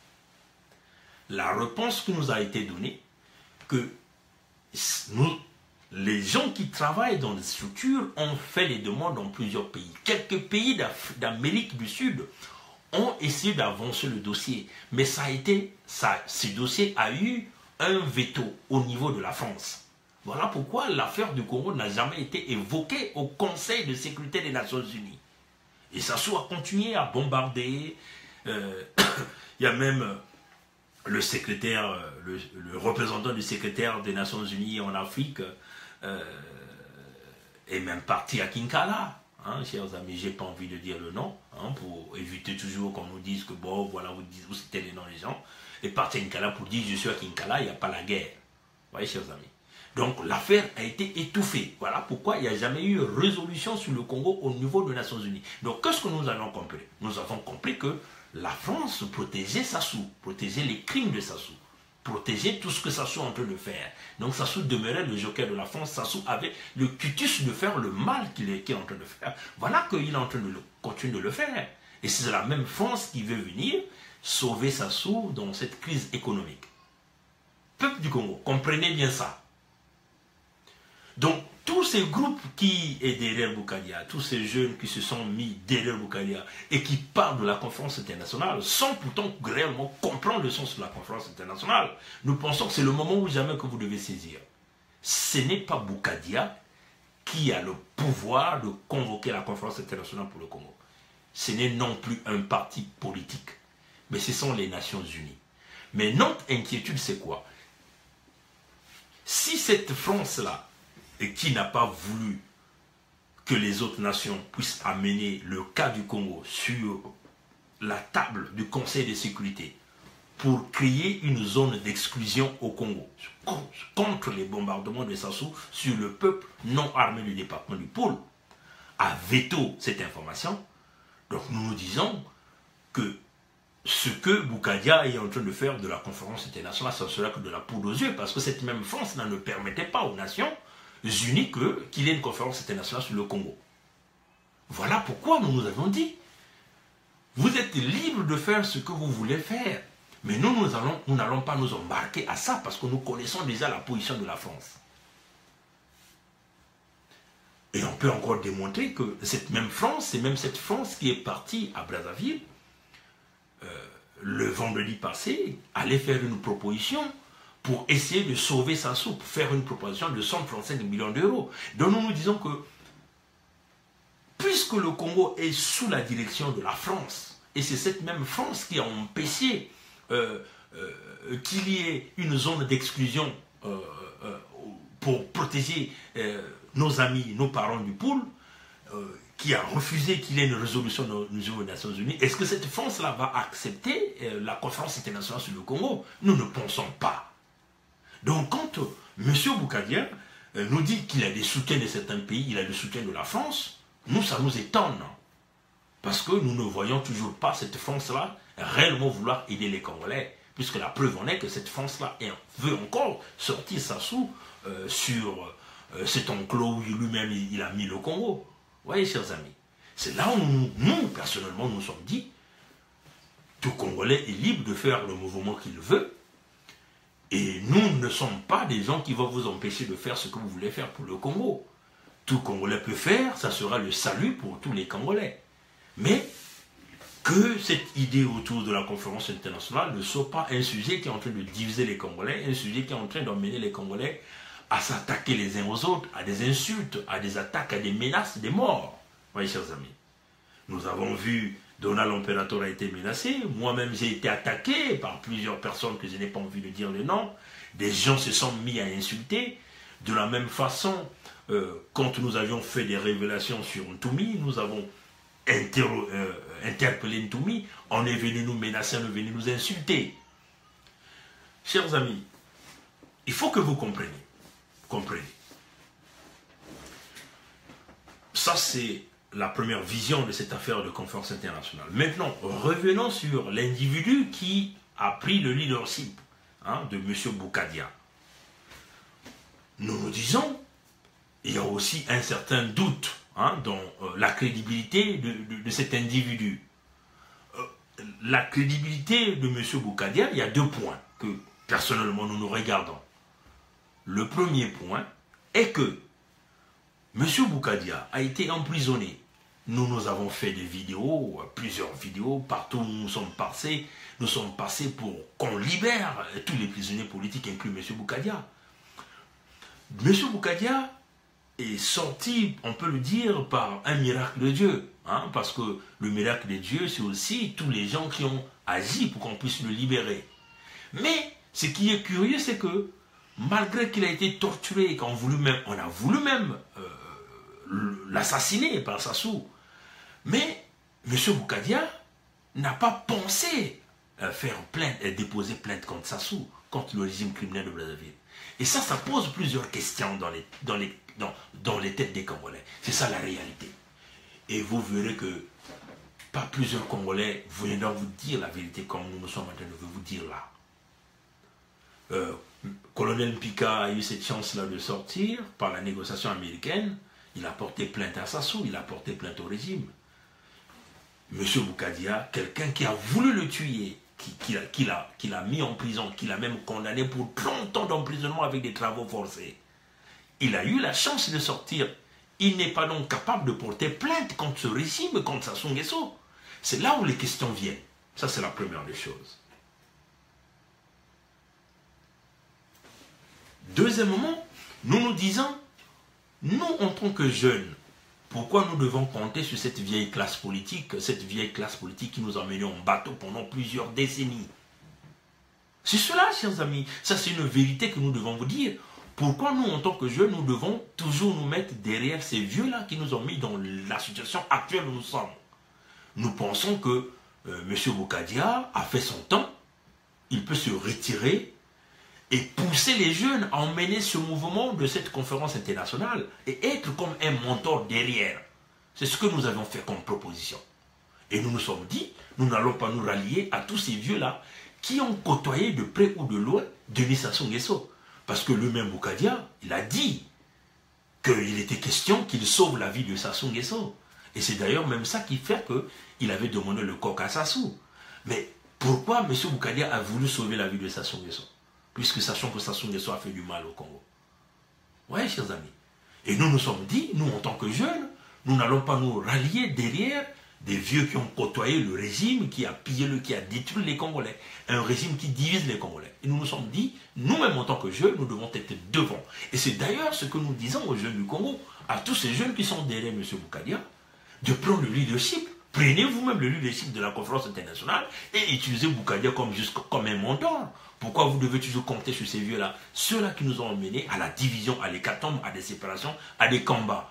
La réponse qui nous a été donnée, que nous, les gens qui travaillent dans les structures ont fait les demandes dans plusieurs pays. Quelques pays d'Amérique du Sud ont essayé d'avancer le dossier. Mais ça a été, ça, ce dossier a eu un veto au niveau de la France. Voilà pourquoi l'affaire du Congo n'a jamais été évoquée au Conseil de sécurité des Nations Unies. Et Sassou a continué à bombarder. Euh, il y a même le secrétaire, le, le représentant du secrétaire des Nations Unies en Afrique, Euh, est même parti à Kinkala, hein, chers amis, j'ai pas envie de dire le nom, hein, pour éviter toujours qu'on nous dise que bon, voilà, vous, vous citez les noms des gens, est parti à Kinkala pour dire je suis à Kinkala, il n'y a pas la guerre. Vous voyez, chers amis. Donc l'affaire a été étouffée. Voilà pourquoi il n'y a jamais eu résolution sur le Congo au niveau des Nations Unies. Donc qu'est-ce que nous avons compris? Nous avons compris que la France protégeait Sassou, protégeait les crimes de Sassou, protéger tout ce que Sassou est en train de faire. Donc Sassou demeurait le joker de la France. Sassou avait le cutus de faire le mal qu'il est, qu'il est en train de faire. Voilà qu'il est en train de le, continuer de le faire. Et c'est la même France qui veut venir sauver Sassou dans cette crise économique. Peuple du Congo, comprenez bien ça. Donc, tous ces groupes qui est derrière Boukadia, tous ces jeunes qui se sont mis derrière Boukadia et qui parlent de la conférence internationale sans pourtant réellement comprendre le sens de la conférence internationale, nous pensons que c'est le moment où jamais que vous devez saisir. Ce n'est pas Boukadia qui a le pouvoir de convoquer la conférence internationale pour le Congo. Ce n'est non plus un parti politique, mais ce sont les Nations Unies. Mais notre inquiétude, c'est quoi? Si cette France-là, et qui n'a pas voulu que les autres nations puissent amener le cas du Congo sur la table du Conseil de sécurité pour créer une zone d'exclusion au Congo contre les bombardements de Sassou sur le peuple non armé du département du Pôle, a veto cette information. Donc nous nous disons que ce que Boukadia est en train de faire de la conférence internationale, ça sera que de la poudre aux yeux, parce que cette même France ne permettait pas aux nations unies qu'il y ait une conférence internationale sur le Congo. Voilà pourquoi nous nous avons dit, vous êtes libre de faire ce que vous voulez faire, mais nous, nous allons, nous n'allons pas nous embarquer à ça, parce que nous connaissons déjà la position de la France. Et on peut encore démontrer que cette même France, c'est même cette France qui est partie à Brazzaville, euh, le vendredi passé, allait faire une proposition pour essayer de sauver Sassou, pour faire une proposition de cent trente-cinq millions d'euros. Donc nous nous disons que, puisque le Congo est sous la direction de la France, et c'est cette même France qui a empêché euh, euh, qu'il y ait une zone d'exclusion euh, euh, pour protéger euh, nos amis, nos parents du Pôle, euh, qui a refusé qu'il y ait une résolution au niveau des Nations Unies, est-ce que cette France-là va accepter euh, la conférence internationale sur le Congo? Nous ne pensons pas. Donc quand euh, M. Boukadia euh, nous dit qu'il a des soutiens de certains pays, il a le soutien de la France, nous, ça nous étonne. Parce que nous ne voyons toujours pas cette France-là réellement vouloir aider les Congolais, puisque la preuve en est que cette France-là veut encore sortir Sassou euh, sur euh, cet enclos où lui-même il, il a mis le Congo. Vous voyez, chers amis, c'est là où nous, nous, personnellement, nous sommes dit, tout Congolais est libre de faire le mouvement qu'il veut, et nous ne sommes pas des gens qui vont vous empêcher de faire ce que vous voulez faire pour le Congo. Tout Congolais peut faire, ça sera le salut pour tous les Congolais. Mais que cette idée autour de la conférence internationale ne soit pas un sujet qui est en train de diviser les Congolais, un sujet qui est en train d'emmener les Congolais à s'attaquer les uns aux autres, à des insultes, à des attaques, à des menaces, des morts. Voyez, chers amis, nous avons vu Donald l'Impérator a été menacé, moi-même j'ai été attaqué par plusieurs personnes que je n'ai pas envie de dire le nom, des gens se sont mis à insulter. De la même façon, euh, quand nous avions fait des révélations sur Ntoumi, nous avons euh, interpellé Ntoumi, on est venu nous menacer, on est venu nous insulter. Chers amis, il faut que vous compreniez. Comprenez. Ça, c'est la première vision de cette affaire de conférence internationale. Maintenant, revenons sur l'individu qui a pris le leadership hein, de M. Boukadia. Nous nous disons, il y a aussi un certain doute hein, dans euh, la crédibilité de, de, de cet individu. Euh, la crédibilité de M. Boukadia, il y a deux points que personnellement nous nous regardons. Le premier point est que M. Boukadia a été emprisonné. Nous, nous avons fait des vidéos, plusieurs vidéos, partout où nous sommes passés, nous sommes passés pour qu'on libère tous les prisonniers politiques, inclus M. Boukadia. M. Boukadia est sorti, on peut le dire, par un miracle de Dieu. Hein, parce que le miracle de Dieu, c'est aussi tous les gens qui ont agi pour qu'on puisse le libérer. Mais, ce qui est curieux, c'est que malgré qu'il a été torturé, qu'on voulu même, on a voulu même euh, l'assassiner par Sassou, mais M. Boukadia n'a pas pensé euh, faire plainte et déposer plainte contre Sassou, contre le régime criminel de Brazzaville. Et ça, ça pose plusieurs questions dans les, dans les, dans, dans les têtes des Congolais. C'est ça la réalité. Et vous verrez que pas plusieurs Congolais viendront vous dire la vérité comme nous nous sommes en train de vous dire là. euh, colonel Mpika a eu cette chance-là de sortir par la négociation américaine. Il a porté plainte à Sassou, il a porté plainte au régime. Monsieur Boukadia, quelqu'un qui a voulu le tuer, qui, qui, qui l'a qui l'a mis en prison, qui l'a même condamné pour trente ans d'emprisonnement avec des travaux forcés. Il a eu la chance de sortir. Il n'est pas donc capable de porter plainte contre ce régime, contre Sassou Nguesso. C'est là où les questions viennent. Ça, c'est la première des choses. Deuxièmement, nous nous disons, nous, en tant que jeunes, pourquoi nous devons compter sur cette vieille classe politique, cette vieille classe politique qui nous a menés en bateau pendant plusieurs décennies? C'est cela, chers amis. Ça, c'est une vérité que nous devons vous dire. Pourquoi nous, en tant que jeunes, nous devons toujours nous mettre derrière ces vieux-là qui nous ont mis dans la situation actuelle où nous sommes? Nous pensons que euh, M. Boukadia a fait son temps. Il peut se retirer et pousser les jeunes à emmener ce mouvement de cette conférence internationale et être comme un mentor derrière. C'est ce que nous avons fait comme proposition. Et nous nous sommes dit, nous n'allons pas nous rallier à tous ces vieux-là qui ont côtoyé de près ou de loin Denis Sassou Nguesso. Parce que lui-même Boukadia, il a dit qu'il était question qu'il sauve la vie de Sassou Nguesso. Et c'est d'ailleurs même ça qui fait qu'il avait demandé le coq à Sassou. Mais pourquoi M. Boukadia a voulu sauver la vie de Sassou Nguesso? Puisque sachant que Sassou Nguesso a fait du mal au Congo. Oui, chers amis. Et nous nous sommes dit, nous en tant que jeunes, nous n'allons pas nous rallier derrière des vieux qui ont côtoyé le régime qui a pillé, le, qui a détruit les Congolais. Un régime qui divise les Congolais. Et nous nous sommes dit, nous-mêmes en tant que jeunes, nous devons être devant. Et c'est d'ailleurs ce que nous disons aux jeunes du Congo, à tous ces jeunes qui sont derrière M. Boukadia, de prendre le leadership. Prenez vous-même le leadership de la conférence internationale et utilisez Boukadia comme, juste, comme un mentor. Pourquoi vous devez toujours compter sur ces vieux-là? Ceux-là qui nous ont emmenés à la division, à l'hécatombe, à des séparations, à des combats.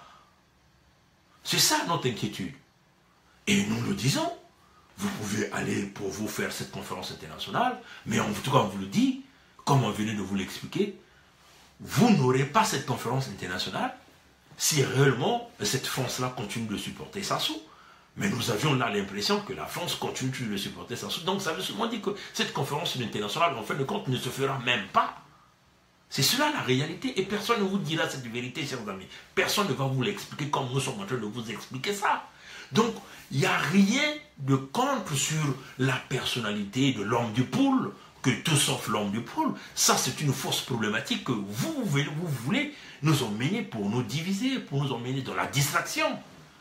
C'est ça notre inquiétude. Et nous le disons, vous pouvez aller pour vous faire cette conférence internationale, mais en tout cas on vous le dit, comme on venait de vous l'expliquer, vous n'aurez pas cette conférence internationale si réellement cette France-là continue de supporter Sassou. Mais nous avions là l'impression que la France continue de le supporter Sassou. Donc ça veut seulement dire que cette conférence internationale, en fin de compte, ne se fera même pas. C'est cela la réalité. Et personne ne vous dira cette vérité, chers amis. Personne ne va vous l'expliquer comme nous sommes en train de vous expliquer ça. Donc, il n'y a rien de contre sur la personnalité de l'homme du poule, que tout sauf l'homme du poule. Ça, c'est une fausse problématique que vous, vous voulez nous emmener pour nous diviser, pour nous emmener dans la distraction.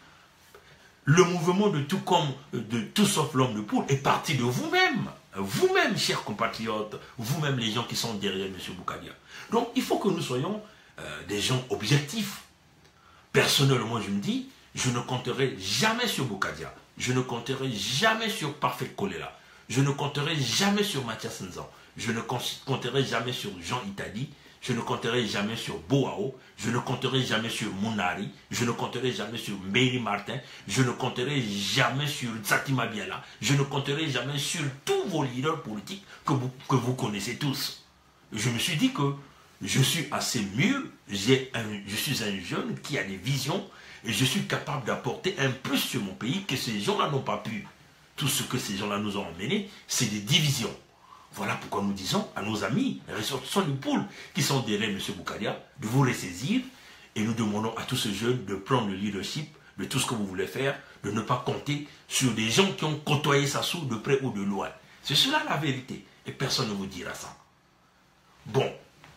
Le mouvement de tout, comme, de tout sauf l'homme de poule est parti de vous-même. Vous-même, chers compatriotes, vous-même les gens qui sont derrière M. Boukadia. Donc, il faut que nous soyons euh, des gens objectifs. Personnellement, je me dis, je ne compterai jamais sur Boukadia. Je ne compterai jamais sur Parfait Kolela. Je ne compterai jamais sur Mathias Nzan. Je ne compterai jamais sur Jean Itadi. Je ne compterai jamais sur Boao, je ne compterai jamais sur Mounari, je ne compterai jamais sur Mary Martin, je ne compterai jamais sur Tsatima Biala, je ne compterai jamais sur tous vos leaders politiques que vous, que vous connaissez tous. Je me suis dit que je suis assez mûr, un, je suis un jeune qui a des visions et je suis capable d'apporter un plus sur mon pays que ces gens-là n'ont pas pu. Tout ce que ces gens-là nous ont emmené, c'est des divisions. Voilà pourquoi nous disons à nos amis, les ressortissants du poule qui sont derrière M. Boukadia, de vous ressaisir et nous demandons à tous ces jeunes de prendre le leadership de tout ce que vous voulez faire, de ne pas compter sur des gens qui ont côtoyé Sassou de près ou de loin. C'est cela la vérité et personne ne vous dira ça. Bon,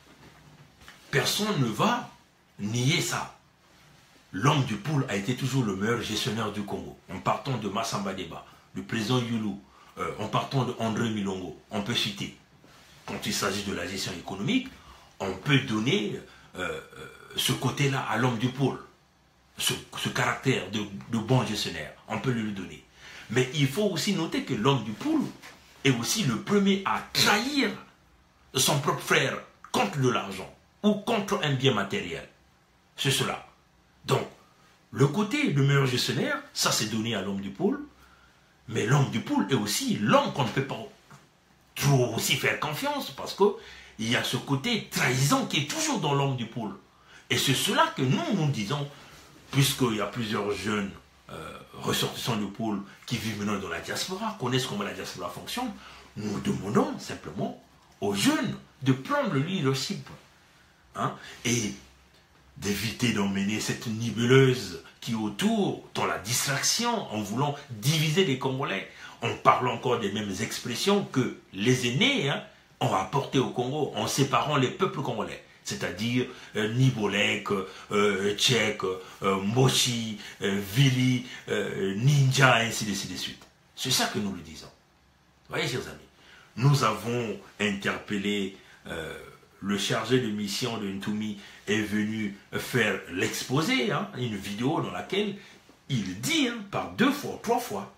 personne ne va nier ça. L'homme du poule a été toujours le meilleur gestionnaire du Congo. En partant de Massamba Deba, du président Youlou, Euh, en partant de André Milongo, on peut citer, quand il s'agit de la gestion économique, on peut donner euh, euh, ce côté-là à l'homme du pôle, ce, ce caractère de, de bon gestionnaire, on peut lui le donner. Mais il faut aussi noter que l'homme du pôle est aussi le premier à trahir son propre frère contre de l'argent ou contre un bien matériel. C'est cela. Donc, le côté de meilleur gestionnaire, ça c'est donné à l'homme du pôle. Mais l'homme du poule est aussi l'homme qu'on ne peut pas trop aussi faire confiance parce qu'il y a ce côté trahison qui est toujours dans l'homme du poule. Et c'est cela que nous, nous disons, puisqu'il y a plusieurs jeunes euh, ressortissants du poule qui vivent maintenant dans la diaspora, connaissent comment la diaspora fonctionne, nous demandons simplement aux jeunes de prendre le leadership, hein, et d'éviter d'emmener cette nébuleuse qui est autour, dans la distraction, en voulant diviser les Congolais, en parlant encore des mêmes expressions que les aînés, hein, ont apporté au Congo, en séparant les peuples congolais. C'est-à-dire euh, Nibolek, euh, Tchèque, euh, Moshi, euh, Vili, euh, Ninja, ainsi de suite, de suite. C'est ça que nous le disons. Vous voyez, chers amis, nous avons interpellé euh, le chargé de mission de Ntoumi est venu faire l'exposé, hein, une vidéo dans laquelle il dit, hein, par deux fois, trois fois,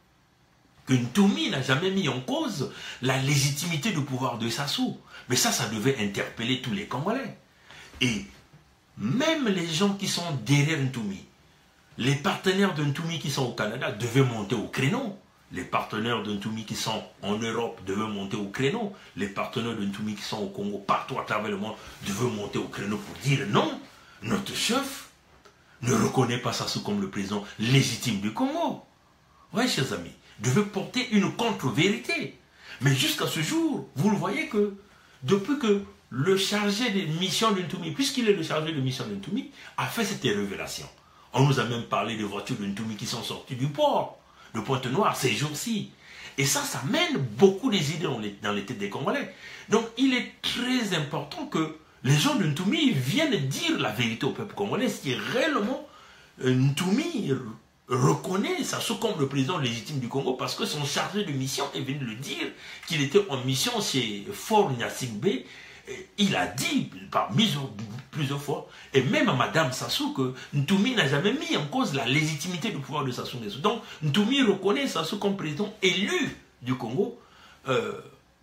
que Ntoumi n'a jamais mis en cause la légitimité du pouvoir de Sassou. Mais ça, ça devait interpeller tous les Congolais. Et même les gens qui sont derrière Ntoumi, les partenaires de Ntoumi qui sont au Canada devaient monter au créneau. Les partenaires de Ntoumi qui sont en Europe devaient monter au créneau. Les partenaires de Ntoumi qui sont au Congo, partout à travers le monde, devaient monter au créneau pour dire non, notre chef ne reconnaît pas Sassou comme le président légitime du Congo. Oui, chers amis, devait porter une contre-vérité. Mais jusqu'à ce jour, vous le voyez que depuis que le chargé de mission de Ntoumi, puisqu'il est le chargé de mission de Ntoumi, a fait cette révélation. On nous a même parlé des voitures de Ntoumi qui sont sorties du port de Pointe-Noire ces jours-ci. Et ça, ça mène beaucoup des idées dans les, dans les têtes des Congolais. Donc, il est très important que les gens de Ntoumi viennent dire la vérité au peuple congolais, si réellement euh, Ntoumi reconnaît Sassou comme le président légitime du Congo, parce que son chargé de mission est venu le dire, qu'il était en mission chez Fort Nyasingbe. Il a dit par plusieurs fois, et même à Madame Sassou, que Ntoumi n'a jamais mis en cause la légitimité du pouvoir de Sassou Nguesso. Donc Ntoumi reconnaît Sassou comme président élu du Congo euh,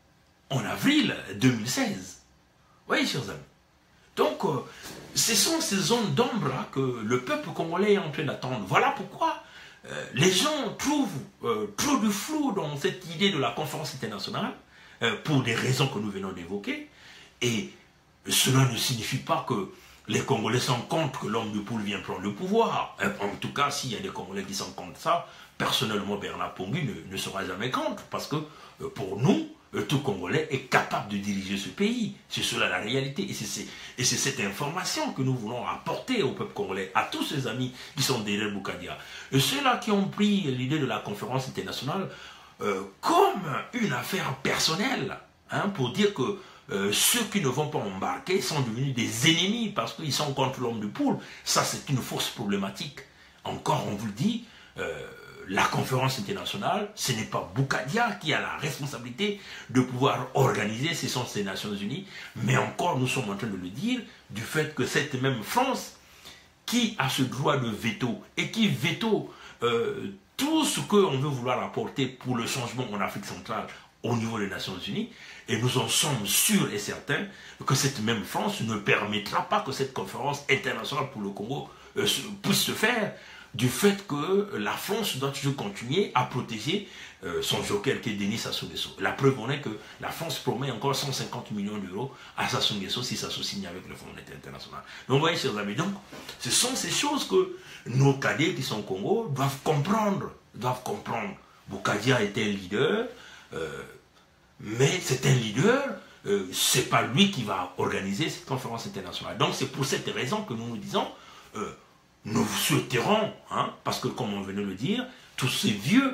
en avril deux mille seize. Vous voyez, chers amis. Donc, euh, ce sont ces zones d'ombre que le peuple congolais est en train d'attendre. Voilà pourquoi euh, les gens trouvent euh, trop de flou dans cette idée de la conférence internationale, euh, pour des raisons que nous venons d'évoquer. Et cela ne signifie pas que les Congolais sont contre que l'homme de poule vienne prendre le pouvoir. En tout cas, s'il y a des Congolais qui sont contre ça, personnellement, Bernard Pongu ne, ne sera jamais contre. Parce que euh, pour nous, euh, tout Congolais est capable de diriger ce pays. C'est cela la réalité. Et c'est cette information que nous voulons apporter au peuple congolais, à tous ces amis qui sont derrière Boukadia. Et ceux-là qui ont pris l'idée de la conférence internationale euh, comme une affaire personnelle, hein, pour dire que Euh, ceux qui ne vont pas embarquer sont devenus des ennemis parce qu'ils sont contre l'homme de poule. Ça, c'est une fausse problématique. Encore, on vous le dit, euh, la conférence internationale, ce n'est pas Boukadia qui a la responsabilité de pouvoir organiser, ce sont ces Nations Unies. Mais encore, nous sommes en train de le dire, du fait que cette même France, qui a ce droit de veto et qui veto euh, tout ce qu'on veut vouloir apporter pour le changement en Afrique centrale au niveau des Nations Unies, et nous en sommes sûrs et certains que cette même France ne permettra pas que cette conférence internationale pour le Congo euh, puisse se faire, du fait que la France doit toujours continuer à protéger euh, son joker qui est Denis Sassou Nguesso. La preuve en est que la France promet encore cent cinquante millions d'euros à Sassou Nguesso si Sassou signe avec le Fonds monétaire international. Donc vous voyez, chers amis, donc, ce sont ces choses que nos cadets qui sont au Congo doivent comprendre. Doivent comprendre. Boukadia était un leader, euh, mais c'est un leader, euh, c'est pas lui qui va organiser cette conférence internationale. Donc c'est pour cette raison que nous nous disons, euh, nous souhaiterons, hein, parce que comme on venait de le dire, tous ces vieux,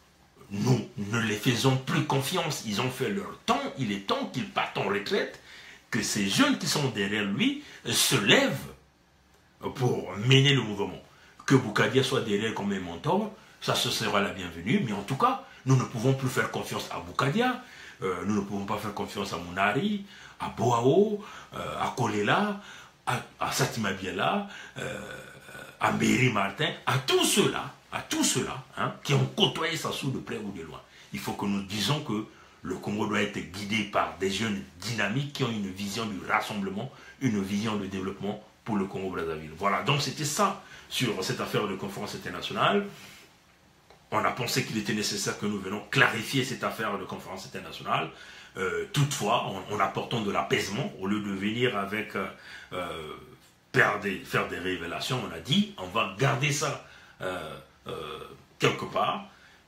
nous ne les faisons plus confiance, ils ont fait leur temps, il est temps qu'ils partent en retraite, que ces jeunes qui sont derrière lui euh, se lèvent pour mener le mouvement. Que Boukadia soit derrière comme un mentor, ça ce sera la bienvenue, mais en tout cas, nous ne pouvons plus faire confiance à Boukadia. Euh, nous ne pouvons pas faire confiance à Mounari, à Boao, euh, à Kolela, à, à Satima Biela, euh, à Méry Martin, à tous ceux-là, à tous ceux-là hein, qui ont côtoyé Sassou de près ou de loin. Il faut que nous disions que le Congo doit être guidé par des jeunes dynamiques qui ont une vision du rassemblement, une vision de développement pour le Congo-Brazzaville. Voilà, donc c'était ça sur cette affaire de conférence internationale. On a pensé qu'il était nécessaire que nous venions clarifier cette affaire de conférence internationale. Euh, toutefois, en, en apportant de l'apaisement, au lieu de venir avec euh, euh, faire, des, faire des révélations, on a dit, on va garder ça euh, euh, quelque part,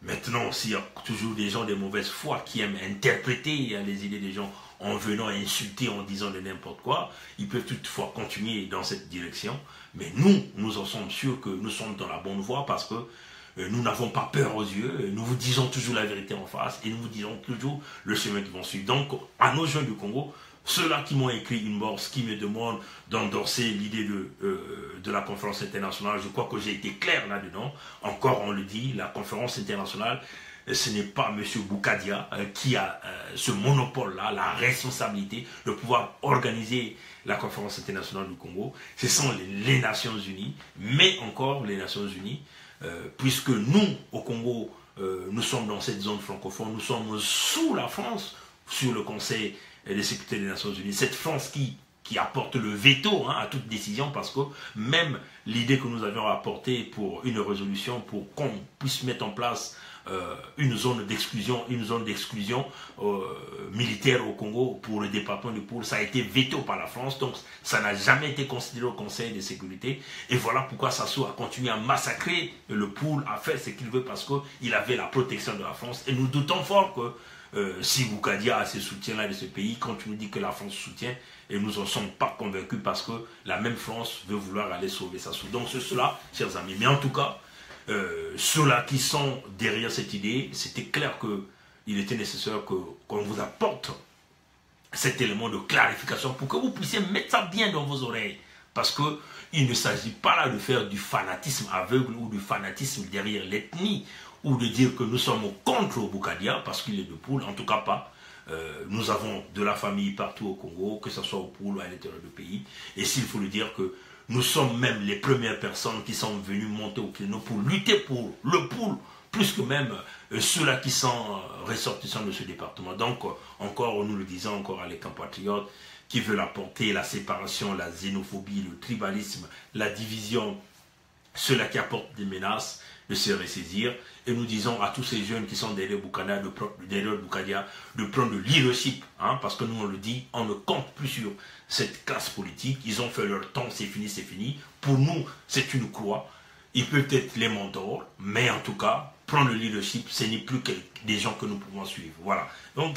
Maintenant, s'il y a toujours des gens de mauvaise foi qui aiment interpréter les idées des gens en venant insulter, en disant de n'importe quoi, ils peuvent toutefois continuer dans cette direction. Mais nous, nous en sommes sûrs que nous sommes dans la bonne voie parce que euh, nous n'avons pas peur aux yeux. Nous vous disons toujours la vérité en face et nous vous disons toujours le chemin qu'ils vont suivre. Donc, à nos jeunes du Congo, ceux-là qui m'ont écrit une morse, qui me demandent d'endorser l'idée de, euh, de la conférence internationale, je crois que j'ai été clair là-dedans. Encore, on le dit, la conférence internationale, ce n'est pas M. Boukadia euh, qui a euh, ce monopole-là, la responsabilité de pouvoir organiser la conférence internationale du Congo. Ce sont les, les Nations Unies, mais encore les Nations Unies, euh, puisque nous, au Congo, euh, nous sommes dans cette zone francophone, nous sommes sous la France, sur le Conseil de sécurité des Nations Unies. Cette France qui, qui apporte le veto hein, à toute décision, parce que même l'idée que nous avions apportée pour une résolution, pour qu'on puisse mettre en place euh, une zone d'exclusion, une zone d'exclusion euh, militaire au Congo pour le département du Poul, ça a été veto par la France, donc ça n'a jamais été considéré au Conseil de sécurité. Et voilà pourquoi Sassou a continué à massacrer le Poul, à faire ce qu'il veut, parce qu'il avait la protection de la France. Et nous doutons fort que Euh, si Boukadia a ce soutien-là de ce pays, quand tu nous dis que la France soutient, et nous n'en sommes pas convaincus parce que la même France veut vouloir aller sauver Sassou. Donc c'est cela, chers amis. Mais en tout cas, euh, ceux-là qui sont derrière cette idée, c'était clair qu'il était nécessaire que, qu'on vous apporte cet élément de clarification pour que vous puissiez mettre ça bien dans vos oreilles. Parce qu'il ne s'agit pas là de faire du fanatisme aveugle ou du fanatisme derrière l'ethnie, ou de dire que nous sommes contre Boukadia parce qu'il est de Poul, en tout cas pas. Euh, nous avons de la famille partout au Congo, que ce soit au Poul ou à l'intérieur du pays. Et s'il faut le dire que nous sommes même les premières personnes qui sont venues monter au créneau pour lutter pour le Poul, plus que même euh, ceux-là qui sont euh, ressortissants de ce département. Donc, euh, encore, nous le disons encore à les compatriotes qui veulent apporter la séparation, la xénophobie, le tribalisme, la division, ceux-là qui apportent des menaces, de se ressaisir. Et nous disons à tous ces jeunes qui sont derrière Boukadia, de, derrière Boukadia, de prendre le leadership, hein, parce que nous on le dit, on ne compte plus sur cette classe politique. Ils ont fait leur temps, c'est fini, c'est fini. Pour nous, c'est une croix. Ils peuvent être les mentors, mais en tout cas, prendre le leadership, ce n'est plus que des gens que nous pouvons suivre. Voilà. Donc,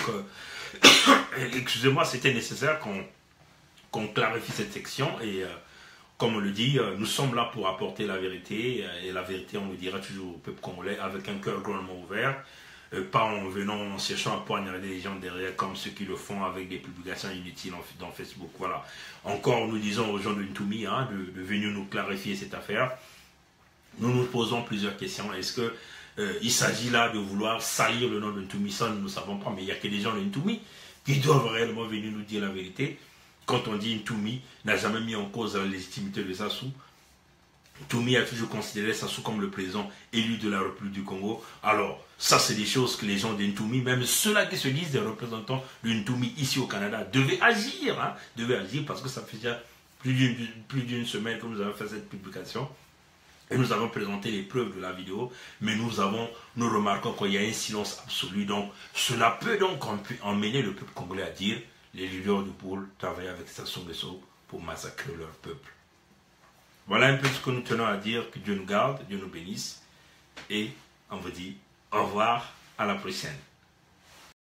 euh, excusez-moi, c'était nécessaire qu'on qu'on clarifie cette section et euh, comme on le dit, nous sommes là pour apporter la vérité, et la vérité, on le dira toujours au peuple congolais, avec un cœur grandement ouvert, pas en venant, en cherchant à poignarder les gens derrière, comme ceux qui le font avec des publications inutiles dans Facebook. Voilà. Encore, nous disons aux gens de Ntoumi hein, de, de venir nous clarifier cette affaire. Nous nous posons plusieurs questions. Est-ce que euh, il s'agit là de vouloir salir le nom de Ntoumi? Ça, nous ne savons pas, mais il n'y a que des gens de Ntoumi qui doivent réellement venir nous dire la vérité. Quand on dit Ntoumi n'a jamais mis en cause la légitimité de Sassou, Ntoumi a toujours considéré Sassou comme le président élu de la République du Congo. Alors, ça c'est des choses que les gens de Ntoumi, même ceux-là qui se disent des représentants de Ntoumi ici au Canada, devaient agir, hein, devaient agir parce que ça fait déjà plus d'une plus d'une semaine que nous avons fait cette publication. Et nous avons présenté les preuves de la vidéo, mais nous avons, nous remarquons qu'il y a un silence absolu. Donc, cela peut donc emmener le peuple congolais à dire les leaders du Poul travaillent avec Sassou Nguesso pour massacrer leur peuple. Voilà un peu ce que nous tenons à dire. Que Dieu nous garde, Dieu nous bénisse. Et on vous dit au revoir, à la prochaine.